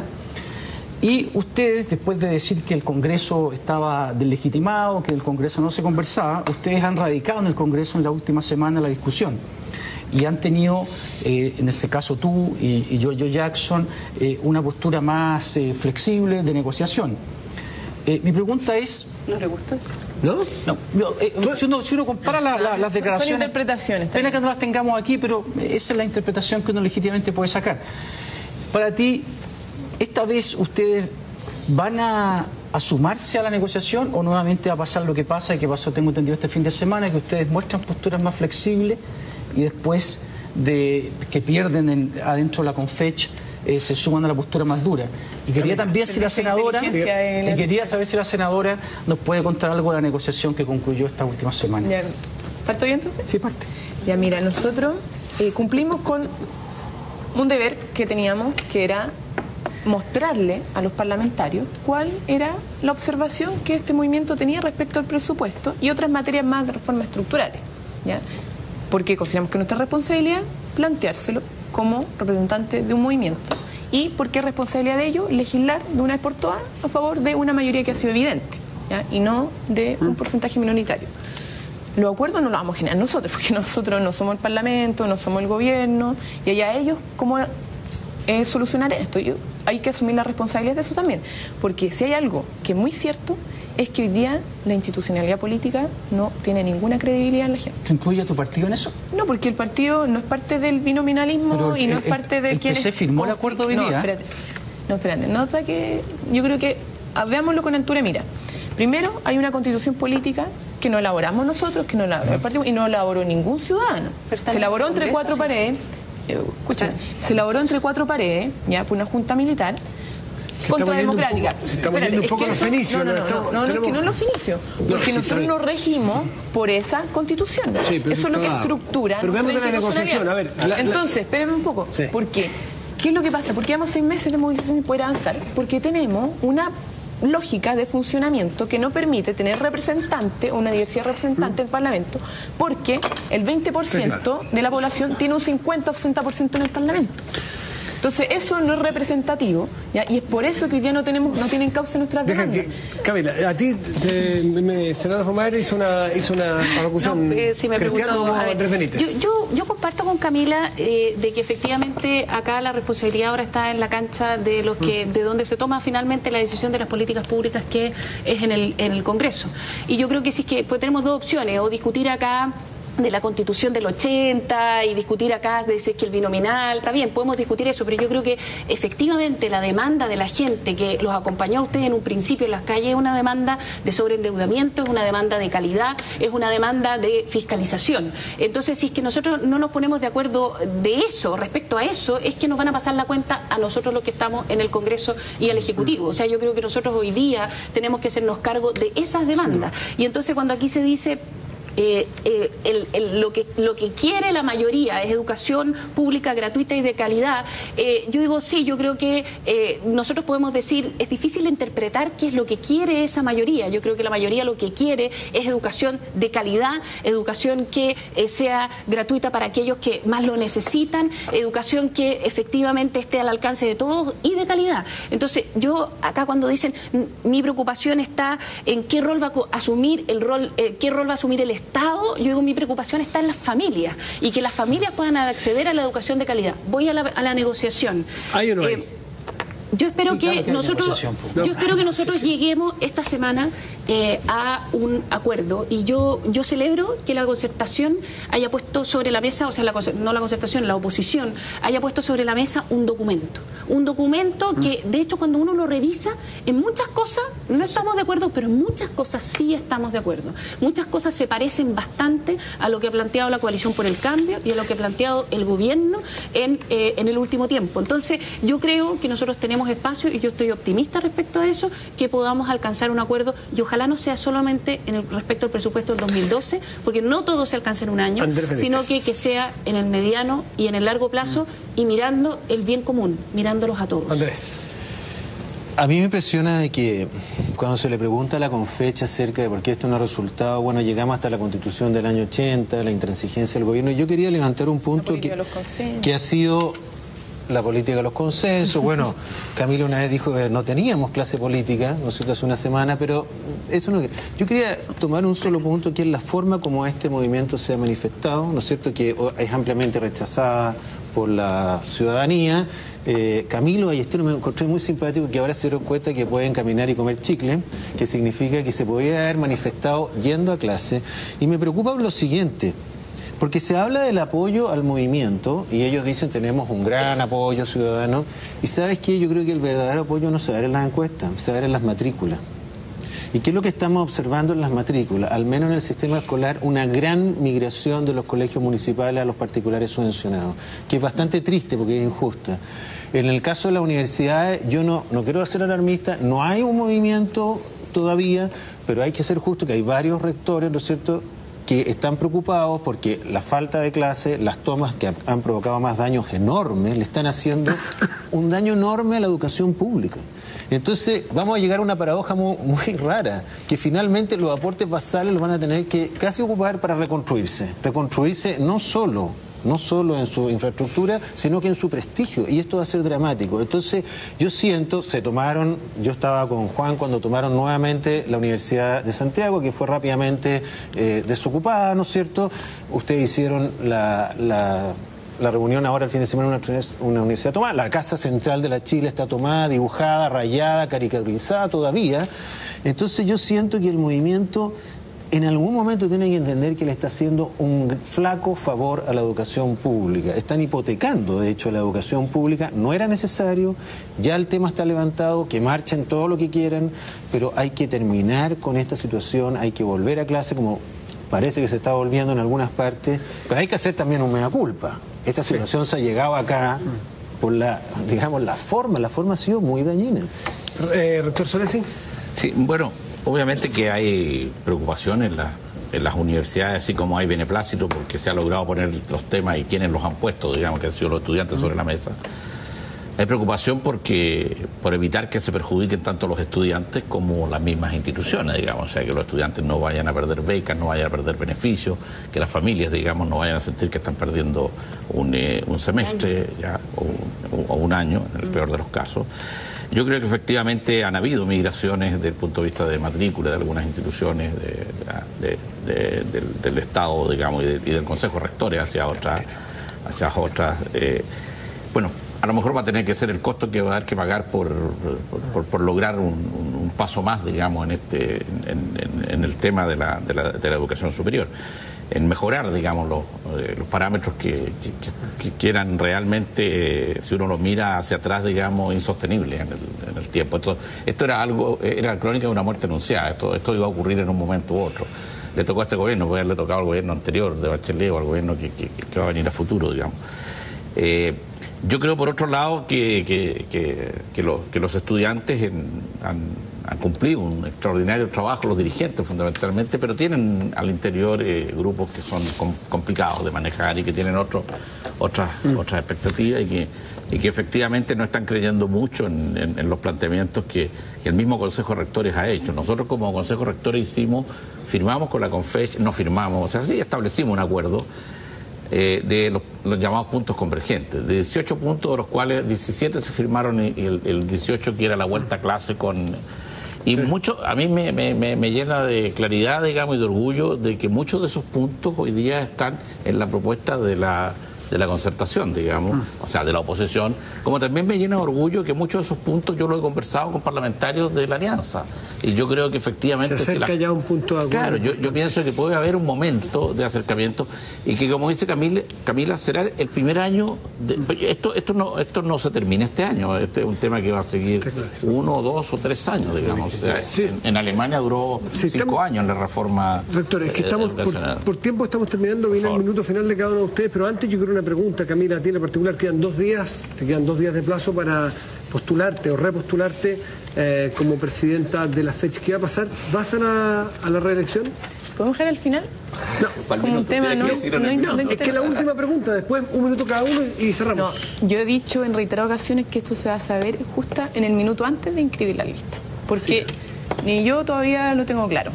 Y ustedes, después de decir que el Congreso estaba deslegitimado, que el Congreso no se conversaba, ustedes han radicado en el Congreso en la última semana la discusión. Y han tenido, eh, en este caso tú y, y Giorgio Jackson, eh, una postura más eh, flexible de negociación. Eh, mi pregunta es... ¿No le gusta eso? ¿No? No. Yo, eh, si, uno, si uno compara la, la, las declaraciones... Son interpretaciones. Pena que no las tengamos aquí, pero esa es la interpretación que uno legítimamente puede sacar. Para ti... ¿Esta vez ustedes van a, a sumarse a la negociación o nuevamente va a pasar lo que pasa y que pasó, tengo entendido, este fin de semana, que ustedes muestran posturas más flexibles y después de que pierden en, adentro de la Confech eh, se suman a la postura más dura? Y quería también si la senadora, y quería saber si la senadora nos puede contar algo de la negociación que concluyó esta última semana. Ya, ¿parto yo entonces? Sí, parte. Ya, mira, nosotros eh, cumplimos con un deber que teníamos, que era mostrarle a los parlamentarios cuál era la observación que este movimiento tenía respecto al presupuesto y otras materias más de reformas estructurales, ¿ya? Porque consideramos que nuestra responsabilidad planteárselo como representante de un movimiento y porque es responsabilidad de ellos legislar de una vez por todas a favor de una mayoría que ha sido evidente, ¿ya? Y no de un porcentaje minoritario. Los acuerdos no los vamos a generar nosotros, porque nosotros no somos el Parlamento, no somos el gobierno, y allá ellos cómo eh, solucionar esto. Yo, hay que asumir la responsabilidad de eso también, porque si hay algo que es muy cierto, es que hoy día la institucionalidad política no tiene ninguna credibilidad en la gente. ¿Te incluye a tu partido en eso? No, porque el partido no es parte del binominalismo Pero y no el, es parte de el quienes... ¿El P C firmó el acuerdo hoy no, día? Espérate. No, espérate. Nota que yo creo que... Veámoslo con altura de mira. Primero, hay una constitución política que no elaboramos nosotros, que no elaboró el partido y no elaboró ningún ciudadano. Se elaboró entre cuatro paredes eh, escúchame, se elaboró entre cuatro paredes, ya, por una junta militar, contrademocrática. Estamos, estamos viendo un poco los fenicios. No, no, no, no, no, no, tenemos... que no los fenicios, porque no, nosotros sí, nos regimos por esa constitución. Sí, eso es lo que estructura. Pero veamos de la negociación, a ver. La, Entonces, espérenme un poco. Sí. ¿Por qué? ¿Qué es lo que pasa? Porque llevamos seis meses de movilización y poder avanzar. Porque tenemos una lógica de funcionamiento que no permite tener representante o una diversidad representante en el Parlamento, porque el veinte por ciento de la población tiene un cincuenta o sesenta por ciento en el Parlamento. Entonces, eso no es representativo, ¿ya? Y es por eso que hoy día no tenemos, no tienen causa nuestras demandas. Camila, a ti, te, me, senadora Fomadre hizo una, hizo una alocución. No, eh, si me preguntó, a ver, yo, yo, yo comparto con Camila eh, de que efectivamente acá la responsabilidad ahora está en la cancha de los que, de donde se toma finalmente la decisión de las políticas públicas, que es en el, en el Congreso. Y yo creo que sí es que pues tenemos dos opciones, o discutir acá de la Constitución del ochenta y discutir acá de si es que el binominal, está bien, podemos discutir eso, pero yo creo que efectivamente la demanda de la gente que los acompañó a ustedes en un principio en las calles es una demanda de sobreendeudamiento, es una demanda de calidad, es una demanda de fiscalización. Entonces, si es que nosotros no nos ponemos de acuerdo de eso, respecto a eso, es que nos van a pasar la cuenta a nosotros los que estamos en el Congreso y al Ejecutivo. O sea, yo creo que nosotros hoy día tenemos que hacernos cargo de esas demandas. Y entonces cuando aquí se dice... Eh, eh, el, el, lo, que, lo que quiere la mayoría es educación pública, gratuita y de calidad. Eh, yo digo, sí, yo creo que eh, nosotros podemos decir, es difícil interpretar qué es lo que quiere esa mayoría. Yo creo que la mayoría lo que quiere es educación de calidad, educación que eh, sea gratuita para aquellos que más lo necesitan, educación que efectivamente esté al alcance de todos y de calidad. Entonces, yo acá cuando dicen, mi preocupación está en qué rol va a asumir el rol, eh, qué rol va a asumir el Estado. Estado, yo digo, mi preocupación está en las familias y que las familias puedan acceder a la educación de calidad. Voy a la, a la negociación. ¿Hay o no hay? Eh, yo espero sí, que claro que nosotros, yo espero que nosotros sí, sí. lleguemos esta semana eh, a un acuerdo y yo yo celebro que la concertación haya puesto sobre la mesa, o sea, la, no la concertación, la oposición haya puesto sobre la mesa un documento, un documento que de hecho cuando uno lo revisa, en muchas cosas no estamos de acuerdo, pero en muchas cosas sí estamos de acuerdo. Muchas cosas se parecen bastante a lo que ha planteado la Coalición por el Cambio y a lo que ha planteado el gobierno en, eh, en el último tiempo. Entonces, yo creo que nosotros tenemos espacio y yo estoy optimista respecto a eso, que podamos alcanzar un acuerdo y ojalá no sea solamente en el, respecto al presupuesto del dos mil doce, porque no todo se alcanza en un año, sino que, que sea en el mediano y en el largo plazo y mirando el bien común, mirándolos a todos. Andrés. A mí me impresiona de que cuando se le pregunta a la Confecha acerca de por qué esto no ha resultado, bueno, llegamos hasta la Constitución del año ochenta, la intransigencia del gobierno, y yo quería levantar un punto que, que ha sido la política de los consensos. Bueno, Camila una vez dijo que no teníamos clase política, ¿no es cierto?, hace una semana, pero eso no... Yo quería tomar un solo punto, que es la forma como este movimiento se ha manifestado, ¿no es cierto?, que es ampliamente rechazada por la ciudadanía. Eh, Camilo Ballesteros me encontré muy simpático, que ahora se dieron cuenta que pueden caminar y comer chicle, que significa que se podía haber manifestado yendo a clase. Y me preocupa lo siguiente, porque se habla del apoyo al movimiento y ellos dicen tenemos un gran apoyo ciudadano, y ¿sabes qué? Yo creo que el verdadero apoyo no se va a ver en las encuestas, se va a ver en las matrículas. ¿Y qué es lo que estamos observando en las matrículas? Al menos en el sistema escolar, una gran migración de los colegios municipales a los particulares subvencionados, que es bastante triste porque es injusta. En el caso de las universidades, yo no, no quiero ser alarmista, no hay un movimiento todavía, pero hay que ser justo que hay varios rectores, ¿no es cierto?, que están preocupados porque la falta de clase, las tomas que han provocado más daños enormes, le están haciendo un daño enorme a la educación pública. Entonces vamos a llegar a una paradoja muy, muy rara, que finalmente los aportes basales los van a tener que casi ocupar para reconstruirse. Reconstruirse no solo, no solo en su infraestructura, sino que en su prestigio, y esto va a ser dramático. Entonces yo siento, se tomaron, yo estaba con Juan cuando tomaron nuevamente la Universidad de Santiago, que fue rápidamente eh, desocupada, ¿no es cierto? Ustedes hicieron la... la La reunión ahora el fin de semana en una, una universidad tomada. La Casa Central de la Chile está tomada, dibujada, rayada, caricaturizada todavía. Entonces yo siento que el movimiento en algún momento tiene que entender que le está haciendo un flaco favor a la educación pública. Están hipotecando, de hecho, la educación pública. No era necesario, ya el tema está levantado, que marchen todo lo que quieran, pero hay que terminar con esta situación, hay que volver a clase como... parece que se está volviendo en algunas partes, pero hay que hacer también un mea culpa. Esta sí. situación se ha llegado acá por la, digamos, la forma, la forma ha sido muy dañina. Eh, Rector Solesi. Sí, bueno, obviamente que hay preocupación en, la, en las universidades, así como hay beneplácito porque se ha logrado poner los temas y quienes los han puesto, digamos, que han sido los estudiantes sobre la mesa. Hay preocupación porque por evitar que se perjudiquen tanto los estudiantes como las mismas instituciones, digamos, o sea, que los estudiantes no vayan a perder becas, no vayan a perder beneficios, que las familias, digamos, no vayan a sentir que están perdiendo un, eh, un semestre ya, o, o un año, en el peor de los casos. Yo creo que efectivamente han habido migraciones desde el punto de vista de matrícula de algunas instituciones de, de, de, de, del, del Estado, digamos, y, de, y del Consejo de Rectores hacia otras, hacia otras. Eh, bueno, a lo mejor va a tener que ser el costo que va a haber que pagar por, por, por, por lograr un, un, un paso más, digamos, en este, en, en, en el tema de la, de, la, de la educación superior, en mejorar, digamos, los, eh, los parámetros que, que, que, que eran realmente, eh, si uno los mira hacia atrás, digamos, insostenibles en el, en el tiempo. Esto, esto era algo, era la crónica de una muerte anunciada, esto, esto iba a ocurrir en un momento u otro. Le tocó a este gobierno, puede haberle tocado al gobierno anterior de Bachelet o al gobierno que, que, que va a venir a futuro, digamos. Eh, Yo creo, por otro lado, que, que, que, que, lo, que los estudiantes en, han, han cumplido un extraordinario trabajo, los dirigentes fundamentalmente, pero tienen al interior eh, grupos que son com complicados de manejar y que tienen otro, otras, mm. otras expectativas y que, y que efectivamente no están creyendo mucho en, en, en los planteamientos que, que el mismo Consejo de Rectores ha hecho. Nosotros como Consejo de Rectores hicimos, firmamos con la CONFECH, no firmamos, o sea, sí establecimos un acuerdo Eh, de los, los llamados puntos convergentes, de dieciocho puntos, de los cuales diecisiete se firmaron y, y el, el dieciocho que era la vuelta a clase con... Y sí. mucho, a mí me, me, me llena de claridad, digamos, y de orgullo de que muchos de esos puntos hoy día están en la propuesta de la, de la concertación, digamos, mm. o sea, de la oposición, como también me llena de orgullo que muchos de esos puntos yo lo he conversado con parlamentarios de la Alianza. Y yo creo que efectivamente... Se acerca si la... ya un punto de acuerdo. Claro, yo, yo pienso que puede haber un momento de acercamiento y que, como dice Camila, Camila será el primer año... De... Esto, esto, no, esto no se termina este año, este es un tema que va a seguir uno, dos o tres años, digamos. O sea, sí. en, en Alemania duró sí, cinco estamos... años la reforma... Rector, es que estamos, por, por tiempo estamos terminando, viene el minuto final de cada uno de ustedes, pero antes yo quiero una pregunta, Camila, a ti en particular, quedan dos días, te quedan dos días de plazo para postularte o repostularte eh, como presidenta de la FECH. ¿Qué va a pasar? ¿Vas a la, a la reelección? ¿Podemos dejar al final? No, como un tema no, no, no, es que la última pregunta, después un minuto cada uno y cerramos. No, yo he dicho en reiteradas ocasiones que esto se va a saber justo en el minuto antes de inscribir la lista, porque sí. ni yo todavía lo tengo claro.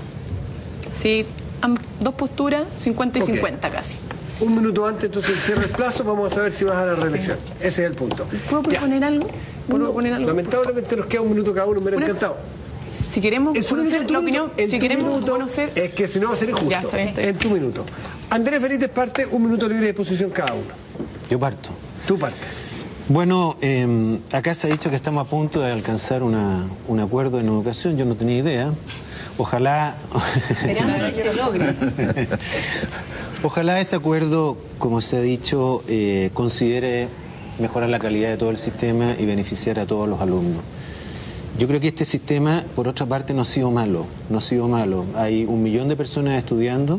Sí, dos posturas, cincuenta y cincuenta okay. casi. Un minuto antes, entonces cierra el plazo, vamos a saber si vas a la reelección. Sí. Ese es el punto. ¿Puedo proponer ya. algo? ¿Puedo no, proponer algo? Lamentablemente nos queda un minuto cada uno, me hubiera encantado. Si queremos en conocer minuto, la opinión, en si tu queremos minuto, conocer... Es que si no va a ser injusto. Ya, está bien, está bien. En tu minuto. Andrés Benítez parte, un minuto libre de disposición cada uno. Yo parto. Tú partes. Bueno, eh, acá se ha dicho que estamos a punto de alcanzar una, un acuerdo en educación, yo no tenía idea. Ojalá... Esperamos que se logre. Ojalá ese acuerdo, como se ha dicho, eh, considere mejorar la calidad de todo el sistema y beneficiar a todos los alumnos. Yo creo que este sistema, por otra parte, no ha sido malo, no ha sido malo. Hay un millón de personas estudiando,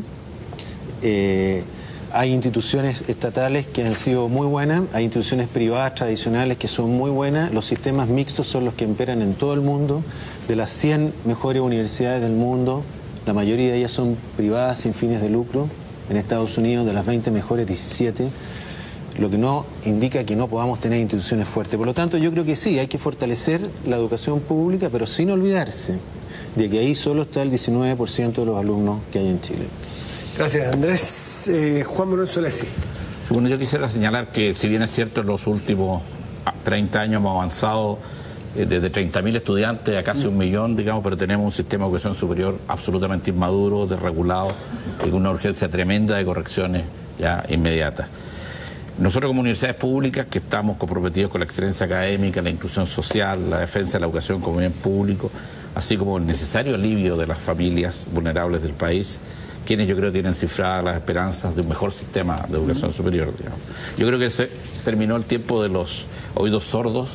eh, hay instituciones estatales que han sido muy buenas, hay instituciones privadas tradicionales que son muy buenas, los sistemas mixtos son los que imperan en todo el mundo. De las cien mejores universidades del mundo, la mayoría de ellas son privadas sin fines de lucro. En Estados Unidos, de las veinte mejores, diecisiete, lo que no indica que no podamos tener instituciones fuertes. Por lo tanto, yo creo que sí, hay que fortalecer la educación pública, pero sin olvidarse de que ahí solo está el diecinueve por ciento de los alumnos que hay en Chile. Gracias, Andrés. Eh, Juan Manuel Solesi. Bueno, yo quisiera señalar que, si bien es cierto, en los últimos treinta años hemos avanzado eh, desde treinta mil estudiantes a casi un millón, digamos, pero tenemos un sistema de educación superior absolutamente inmaduro, desregulado, y con una urgencia tremenda de correcciones ya inmediatas. Nosotros, como universidades públicas, que estamos comprometidos con la excelencia académica, la inclusión social, la defensa de la educación como bien público, así como el necesario alivio de las familias vulnerables del país, quienes yo creo tienen cifradas las esperanzas de un mejor sistema de educación superior, digamos. Yo creo que se terminó el tiempo de los oídos sordos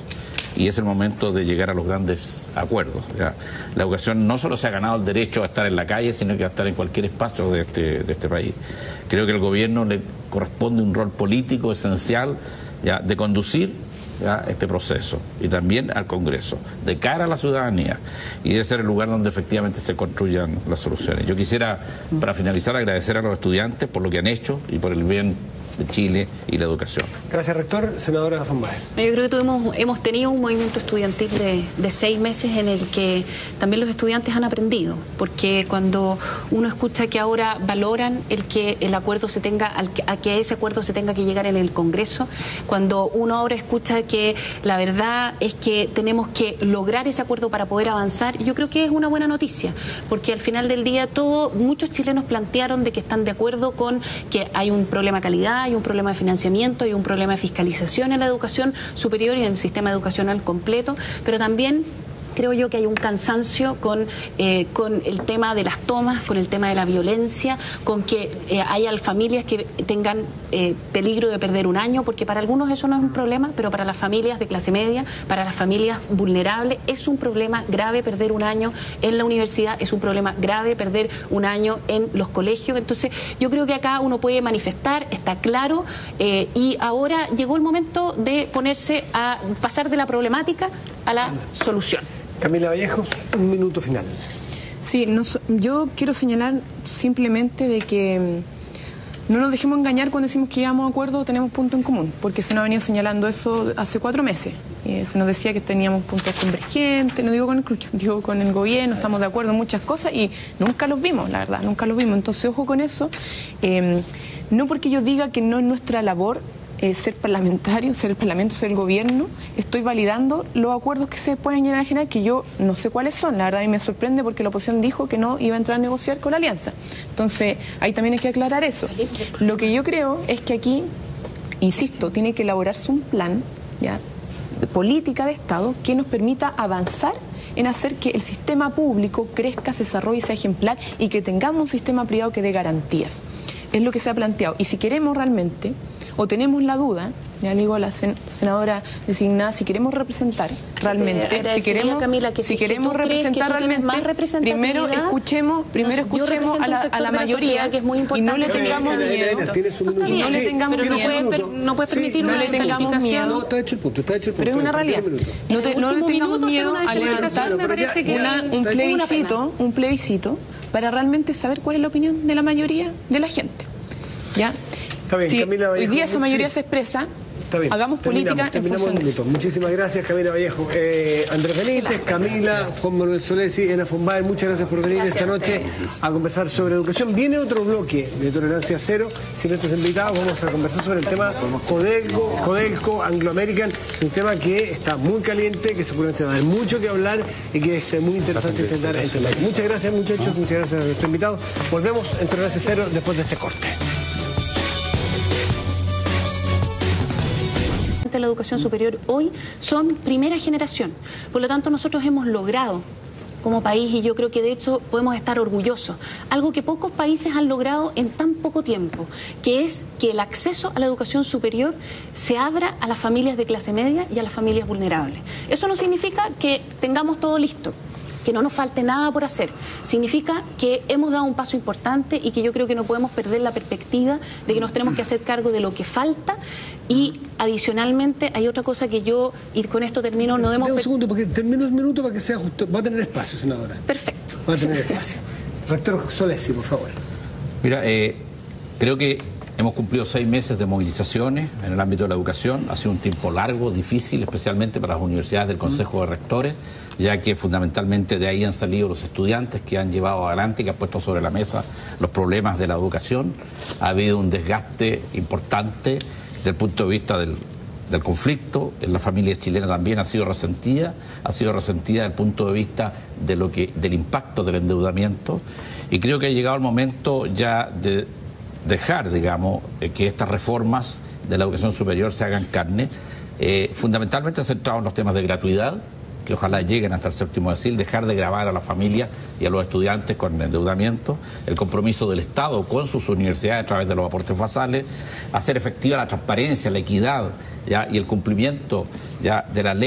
y es el momento de llegar a los grandes acuerdos. ¿Ya? La educación no solo se ha ganado el derecho a estar en la calle, sino que a estar en cualquier espacio de este, de este país. Creo que al gobierno le corresponde un rol político esencial, ¿ya?, de conducir, ¿ya?, este proceso, y también al Congreso, de cara a la ciudadanía, y debe ser el lugar donde efectivamente se construyan las soluciones. Yo quisiera, para finalizar, agradecer a los estudiantes por lo que han hecho y por el bien de Chile y la educación. Gracias, rector. Senadora von Baer. Yo creo que tuvimos, hemos tenido un movimiento estudiantil de, de seis meses en el que también los estudiantes han aprendido, porque cuando uno escucha que ahora valoran el que el acuerdo se tenga, al que, a que ese acuerdo se tenga que llegar en el Congreso, cuando uno ahora escucha que la verdad es que tenemos que lograr ese acuerdo para poder avanzar, yo creo que es una buena noticia, porque al final del día todo, muchos chilenos plantearon de que están de acuerdo con que hay un problema de calidad, hay un problema de financiamiento, hay un problema de fiscalización en la educación superior y en el sistema educacional completo, pero también creo yo que hay un cansancio con, eh, con el tema de las tomas, con el tema de la violencia, con que eh, haya familias que tengan eh, peligro de perder un año, porque para algunos eso no es un problema, pero para las familias de clase media, para las familias vulnerables, es un problema grave perder un año en la universidad, es un problema grave perder un año en los colegios. Entonces yo creo que acá uno puede manifestar, está claro, eh, y ahora llegó el momento de ponerse a pasar de la problemática a la solución. Camila Vallejos, un minuto final. Sí, no, yo quiero señalar simplemente de que no nos dejemos engañar cuando decimos que llegamos a acuerdo o tenemos puntos en común, porque se nos ha venido señalando eso hace cuatro meses. Eh, se nos decía que teníamos puntos convergentes, no digo con el Crucho, digo con el gobierno, estamos de acuerdo en muchas cosas y nunca los vimos, la verdad, nunca los vimos. Entonces, ojo con eso. Eh, no porque yo diga que no es nuestra labor Eh, ser parlamentario, ser el Parlamento, ser el gobierno, estoy validando los acuerdos que se pueden llegar a generar, que yo no sé cuáles son. La verdad a mí me sorprende porque la oposición dijo que no iba a entrar a negociar con la alianza. Entonces, ahí también hay que aclarar eso. Lo que yo creo es que aquí, insisto, tiene que elaborarse un plan, ¿ya?, de política de Estado que nos permita avanzar en hacer que el sistema público crezca, se desarrolle, sea ejemplar y que tengamos un sistema privado que dé garantías. Es lo que se ha planteado. Y si queremos realmente, o tenemos la duda, ya le digo a la sen senadora designada, si queremos representar realmente, si queremos, Camila, que si si queremos que representar realmente, primero escuchemos, primero no, escuchemos a la, a la mayoría, que es muy y no le importante. tengamos Elena, miedo. Elena, tienes un minuto. Y no le tengamos pero miedo. no puede, per, no puede permitir Sí, una no le tengamos miedo. No, está hecho el punto, está hecho el punto. Pero es una realidad. No, te, no le tengamos miedo a levantar me parece que una, un plebiscito, un plebiscito para realmente saber cuál es la opinión de la mayoría de la gente. ¿Ya? Está bien, si Camila Vallejo, hoy día esa mayoría sí. se expresa, Está bien. hagamos Terminamos, política terminamos en función de eso. Muchísimas gracias, Camila Vallejo. Eh, Andrés Benítez, Camila, Juan Manuel Solesi, Ena von Baer, muchas gracias por venir Gracias esta noche a conversar sobre educación. Viene otro bloque de Tolerancia Cero. Sin nuestros invitados vamos a conversar sobre el tema Codelco, Codelco, Anglo American, un tema que está muy caliente, que seguramente va a dar mucho que hablar y que es muy interesante intentar entender. Muchas gracias, muchachos, muchas gracias a nuestros invitados. Volvemos en Tolerancia Cero después de este corte. La educación superior hoy son primera generación. Por lo tanto, nosotros hemos logrado como país, y yo creo que de hecho podemos estar orgullosos, algo que pocos países han logrado en tan poco tiempo, que es que el acceso a la educación superior se abra a las familias de clase media y a las familias vulnerables. Eso no significa que tengamos todo listo, que no nos falte nada por hacer. Significa que hemos dado un paso importante y que yo creo que no podemos perder la perspectiva de que nos tenemos que hacer cargo de lo que falta. Y adicionalmente hay otra cosa que yo, y con esto termino, no debemos... Un segundo, porque termino el minuto para que sea justo. Va a tener espacio, senadora. Perfecto. Va a tener espacio. Rector Solesi, por favor. Mira, eh, creo que hemos cumplido seis meses de movilizaciones en el ámbito de la educación. Ha sido un tiempo largo, difícil, especialmente para las universidades del Consejo de Rectores, ya que fundamentalmente de ahí han salido los estudiantes que han llevado adelante y que han puesto sobre la mesa los problemas de la educación. Ha habido un desgaste importante desde el punto de vista del, del conflicto. En la familia chilena también ha sido resentida, ha sido resentida desde el punto de vista de lo que, del impacto del endeudamiento. Y creo que ha llegado el momento ya de dejar, digamos, eh, que estas reformas de la educación superior se hagan carne, eh, fundamentalmente centrados en los temas de gratuidad, que ojalá lleguen hasta el séptimo decil, dejar de gravar a las familias y a los estudiantes con el endeudamiento, el compromiso del Estado con sus universidades a través de los aportes basales, hacer efectiva la transparencia, la equidad, ¿ya?, y el cumplimiento, ya, de la ley,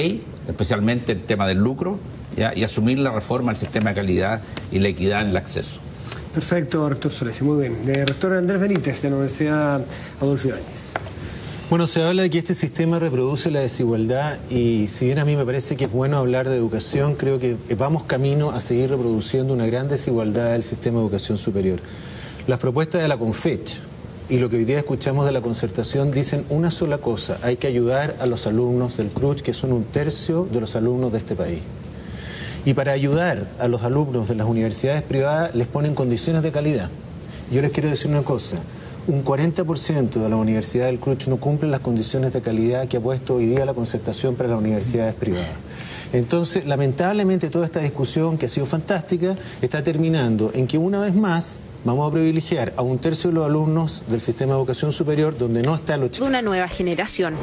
especialmente el tema del lucro, ¿ya? Y asumir la reforma del sistema de calidad y la equidad en el acceso. Perfecto, rector Solesi, muy bien. De rector Andrés Benítez, de la Universidad Adolfo Ibáñez. Bueno, se habla de que este sistema reproduce la desigualdad y si bien a mí me parece que es bueno hablar de educación, creo que vamos camino a seguir reproduciendo una gran desigualdad del sistema de educación superior. Las propuestas de la CONFECH y lo que hoy día escuchamos de la concertación dicen una sola cosa: hay que ayudar a los alumnos del C R U C, que son un tercio de los alumnos de este país. Y para ayudar a los alumnos de las universidades privadas les ponen condiciones de calidad. Yo les quiero decir una cosa: un cuarenta por ciento de la universidad del C R U C no cumple las condiciones de calidad que ha puesto hoy día la concertación para las universidades privadas. Entonces, lamentablemente, toda esta discusión, que ha sido fantástica, está terminando en que una vez más vamos a privilegiar a un tercio de los alumnos del sistema de educación superior donde no está el ochenta por ciento. Una nueva generación.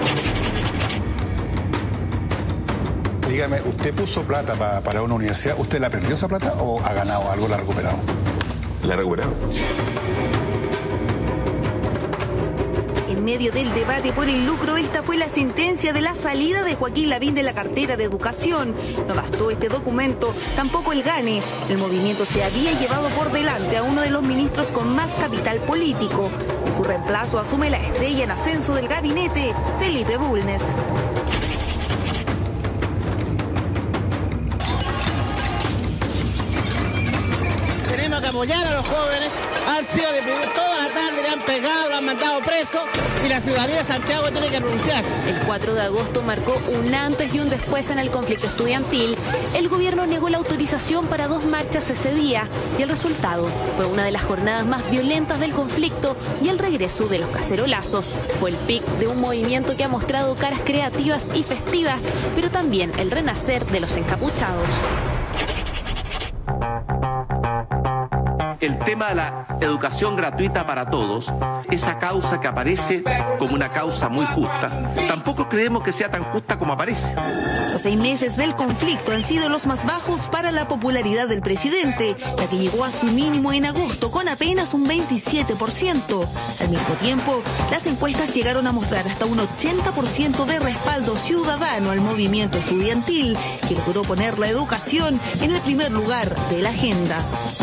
Dígame, ¿usted puso plata pa, para una universidad? ¿Usted la perdió esa plata o ha ganado algo, la ha recuperado? La ha recuperado. En medio del debate por el lucro, esta fue la sentencia de la salida de Joaquín Lavín de la cartera de Educación. No bastó este documento, tampoco el gane. El movimiento se había llevado por delante a uno de los ministros con más capital político. En su reemplazo asume la estrella en ascenso del gabinete, Felipe Bulnes. Tenemos que apoyar a los jóvenes. Han sido detenidos toda la tarde, le han pegado, lo han mandado preso y la ciudadanía de Santiago tiene que pronunciarse. El cuatro de agosto marcó un antes y un después en el conflicto estudiantil. El gobierno negó la autorización para dos marchas ese día y el resultado fue una de las jornadas más violentas del conflicto y el regreso de los cacerolazos. Fue el pic de un movimiento que ha mostrado caras creativas y festivas, pero también el renacer de los encapuchados. El tema de la educación gratuita para todos, esa causa que aparece como una causa muy justa, tampoco creemos que sea tan justa como aparece. Los seis meses del conflicto han sido los más bajos para la popularidad del presidente, la que llegó a su mínimo en agosto con apenas un veintisiete por ciento. Al mismo tiempo, las encuestas llegaron a mostrar hasta un ochenta por ciento de respaldo ciudadano al movimiento estudiantil, que logró poner la educación en el primer lugar de la agenda.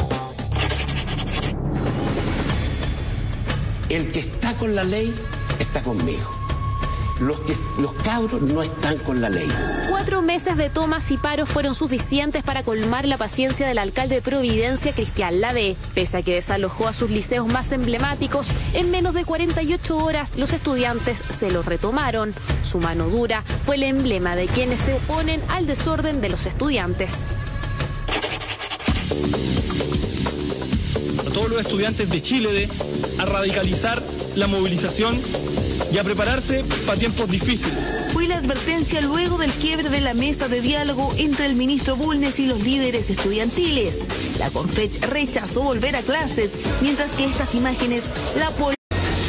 El que está con la ley está conmigo. Los, que, los cabros no están con la ley. Cuatro meses de tomas y paros fueron suficientes para colmar la paciencia del alcalde de Providencia, Cristian Lavé. Pese a que desalojó a sus liceos más emblemáticos, en menos de cuarenta y ocho horas los estudiantes se los retomaron. Su mano dura fue el emblema de quienes se oponen al desorden de los estudiantes. A todos los estudiantes de Chile de a radicalizar la movilización y a prepararse para tiempos difíciles. Fue la advertencia luego del quiebre de la mesa de diálogo entre el ministro Bulnes y los líderes estudiantiles. La CONFECH rechazó volver a clases, mientras que estas imágenes la pol-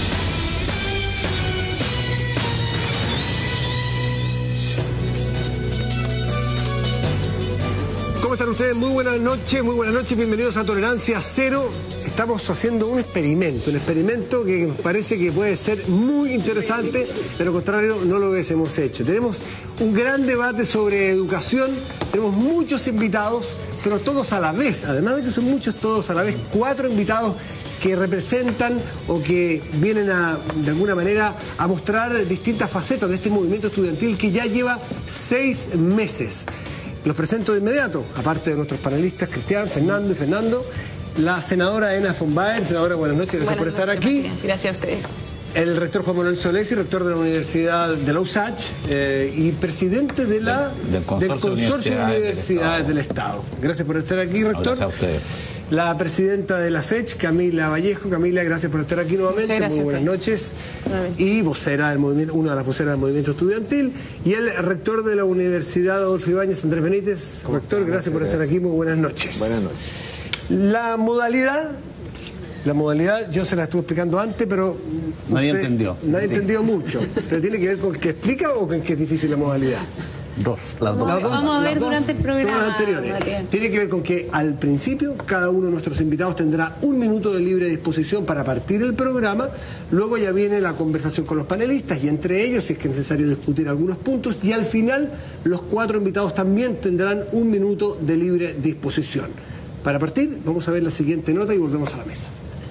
¿Cómo están ustedes? Muy buenas noches, muy buenas noches, bienvenidos a Tolerancia Cero. Estamos haciendo un experimento, un experimento que me parece que puede ser muy interesante, pero al contrario no lo hubiésemos hecho. Tenemos un gran debate sobre educación, tenemos muchos invitados, pero todos a la vez, además de que son muchos todos a la vez, cuatro invitados que representan o que vienen a, de alguna manera, a mostrar distintas facetas de este movimiento estudiantil que ya lleva seis meses. Los presento de inmediato, aparte de nuestros panelistas Cristian, Fernando y Fernando, la senadora Ena von Baer. Senadora, buenas noches, gracias buenas por estar noches, aquí. Gracias a ustedes. El rector Juan Manuel Solesi, rector de la Universidad de la U S A C H eh, y presidente de la, del, del Consorcio, del consorcio de Universidades del Estado. del Estado. Gracias por estar aquí, rector. Gracias a usted. La presidenta de la FECH, Camila Vallejo. Camila, gracias por estar aquí nuevamente. Muy buenas noches. Y vocera del movimiento, una de las voceras del movimiento estudiantil. Y el rector de la Universidad Adolfo Ibáñez, Andrés Benítez. Rector, gracias por estar aquí. Muy buenas noches. Buenas noches. La modalidad, la modalidad, yo se la estuve explicando antes, pero nadie usted, entendió. Nadie sí. entendió mucho. ¿Pero tiene que ver con el que explica o con que es difícil la modalidad? Dos, las dos. Las dos Vamos a ver las dos, durante el programa, todas las anteriores. Matías. Tiene que ver con que al principio cada uno de nuestros invitados tendrá un minuto de libre disposición para partir el programa, luego ya viene la conversación con los panelistas y entre ellos, si es que es necesario discutir algunos puntos, y al final los cuatro invitados también tendrán un minuto de libre disposición. Para partir, vamos a ver la siguiente nota y volvemos a la mesa.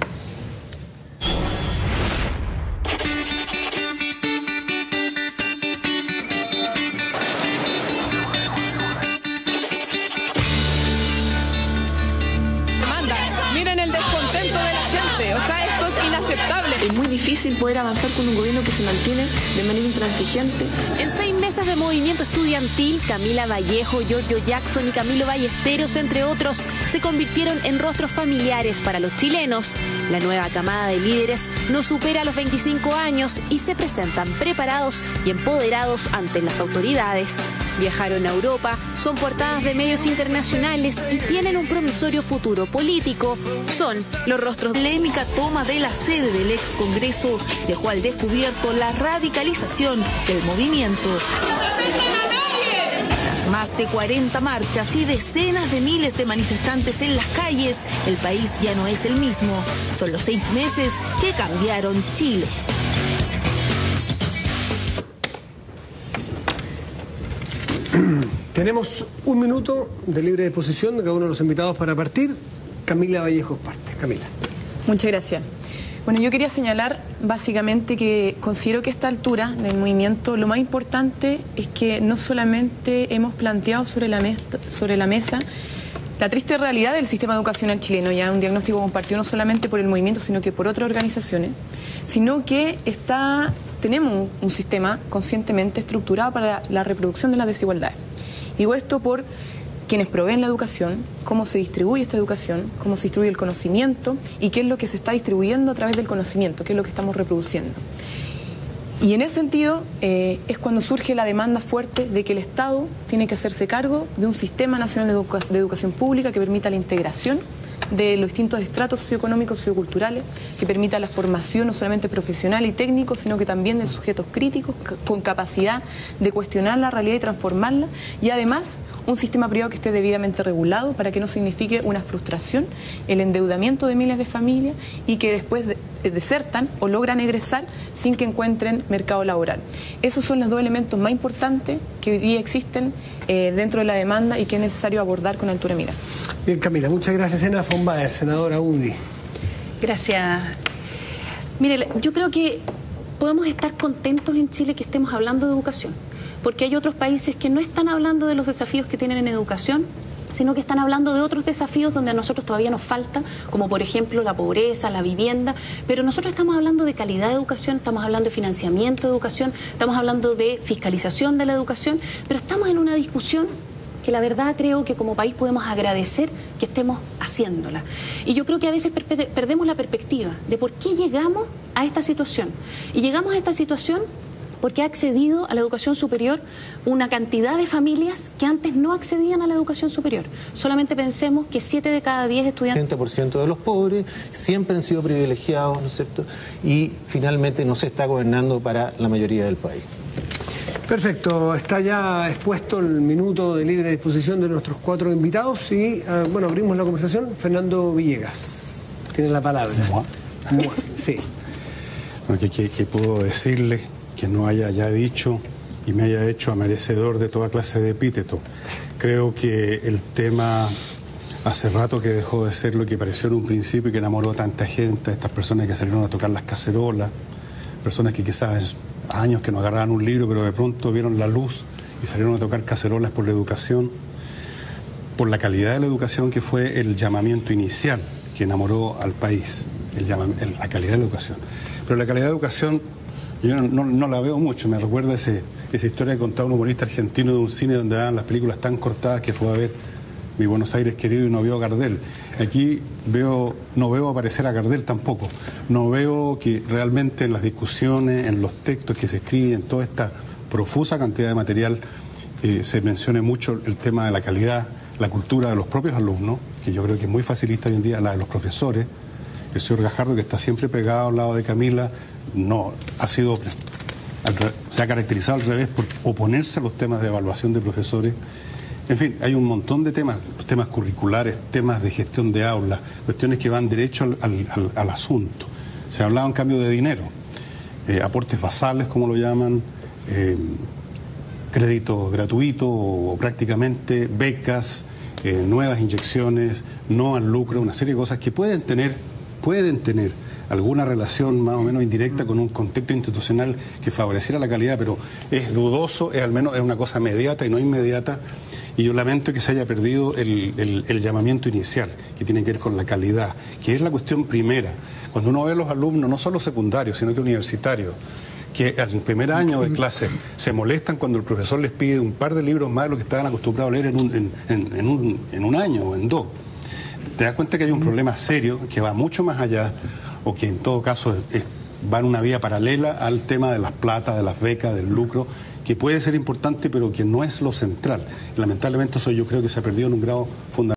Es muy difícil poder avanzar con un gobierno que se mantiene de manera intransigente. En seis meses de movimiento estudiantil, Camila Vallejo, Giorgio Jackson y Camilo Ballesteros, entre otros, se convirtieron en rostros familiares para los chilenos. La nueva camada de líderes no supera los veinticinco años y se presentan preparados y empoderados ante las autoridades. Viajaron a Europa, son portadas de medios internacionales y tienen un promisorio futuro político. Son los rostros... La polémica toma de la sede del ex Congreso dejó al descubierto la radicalización del movimiento. Tras más de cuarenta marchas y decenas de miles de manifestantes en las calles, el país ya no es el mismo. Son los seis meses que cambiaron Chile. Tenemos un minuto de libre disposición de cada uno de los invitados para partir. Camila Vallejo parte. Camila. Muchas gracias. Bueno, yo quería señalar básicamente que considero que a esta altura del movimiento lo más importante es que no solamente hemos planteado sobre la mesa, sobre la mesa la triste realidad del sistema educacional chileno, ya un diagnóstico compartido no solamente por el movimiento, sino que por otras organizaciones, sino que está, tenemos un, un sistema conscientemente estructurado para la reproducción de las desigualdades. Digo esto por quienes proveen la educación, cómo se distribuye esta educación, cómo se distribuye el conocimiento y qué es lo que se está distribuyendo a través del conocimiento, qué es lo que estamos reproduciendo. Y en ese sentido eh, es cuando surge la demanda fuerte de que el Estado tiene que hacerse cargo de un sistema nacional de, educa de educación pública que permita la integración de los distintos estratos socioeconómicos y socioculturales, que permita la formación no solamente profesional y técnico, sino que también de sujetos críticos con capacidad de cuestionar la realidad y transformarla, y además un sistema privado que esté debidamente regulado para que no signifique una frustración, el endeudamiento de miles de familias y que después de, desertan o logran egresar sin que encuentren mercado laboral. Esos son los dos elementos más importantes que hoy día existen eh, dentro de la demanda y que es necesario abordar con altura de mira. Bien, Camila, muchas gracias. Ena von Baer, senadora U D I. Gracias. Mire, yo creo que podemos estar contentos en Chile que estemos hablando de educación, porque hay otros países que no están hablando de los desafíos que tienen en educación, sino que están hablando de otros desafíos donde a nosotros todavía nos falta, como por ejemplo la pobreza, la vivienda, pero nosotros estamos hablando de calidad de educación, estamos hablando de financiamiento de educación, estamos hablando de fiscalización de la educación, pero estamos en una discusión que la verdad creo que como país podemos agradecer que estemos haciéndola. Y yo creo que a veces per perdemos la perspectiva de por qué llegamos a esta situación. Y llegamos a esta situación porque ha accedido a la educación superior una cantidad de familias que antes no accedían a la educación superior. Solamente pensemos que siete de cada diez estudiantes... ochenta por ciento de los pobres siempre han sido privilegiados, ¿no es cierto? Y finalmente no se está gobernando para la mayoría del país. Perfecto, está ya expuesto el minuto de libre disposición de nuestros cuatro invitados y, uh, bueno, abrimos la conversación. Fernando Villegas tiene la palabra. Mua. Sí. Bueno, ¿qué, qué, qué puedo decirle que no haya ya dicho y me haya hecho merecedor de toda clase de epíteto? Creo que el tema hace rato que dejó de ser lo que pareció en un principio y que enamoró a tanta gente, a estas personas que salieron a tocar las cacerolas, personas que quizás años que no agarraban un libro, pero de pronto vieron la luz y salieron a tocar cacerolas por la educación, por la calidad de la educación, que fue el llamamiento inicial que enamoró al país, el llama, el, la calidad de la educación. Pero la calidad de educación yo no, no, no la veo mucho, me recuerda ese, esa historia que contaba un humorista argentino de un cine donde daban las películas tan cortadas que fue a ver Mi Buenos Aires querido y no vio a Gardel. Aquí veo, no veo aparecer a Gardel tampoco. No veo que realmente en las discusiones, en los textos que se escriben, en toda esta profusa cantidad de material, eh, se mencione mucho el tema de la calidad, la cultura de los propios alumnos, que yo creo que es muy facilista hoy en día, la de los profesores. El señor Gajardo, que está siempre pegado al lado de Camila, no ha sido, se ha caracterizado al revés por oponerse a los temas de evaluación de profesores. En fin, hay un montón de temas, temas curriculares, temas de gestión de aulas, cuestiones que van derecho al, al, al asunto. Se ha hablado en cambio de dinero, eh, aportes basales, como lo llaman, eh, créditos gratuitos o, o prácticamente, becas, eh, nuevas inyecciones, no al lucro, una serie de cosas que pueden tener, pueden tener alguna relación más o menos indirecta con un contexto institucional que favoreciera la calidad, pero es dudoso, es al menos es una cosa mediata y no inmediata, y yo lamento que se haya perdido el, el, el llamamiento inicial, que tiene que ver con la calidad, que es la cuestión primera. Cuando uno ve a los alumnos, no solo secundarios, sino que universitarios, que al primer año de clase se molestan cuando el profesor les pide un par de libros más de lo que estaban acostumbrados a leer en un, en, en, en un, en un año o en dos. Te das cuenta que hay un problema serio que va mucho más allá, o que en todo caso es, es, va en una vía paralela al tema de las platas, de las becas, del lucro, que puede ser importante, pero que no es lo central. Lamentablemente eso yo creo que se ha perdido en un grado fundamental.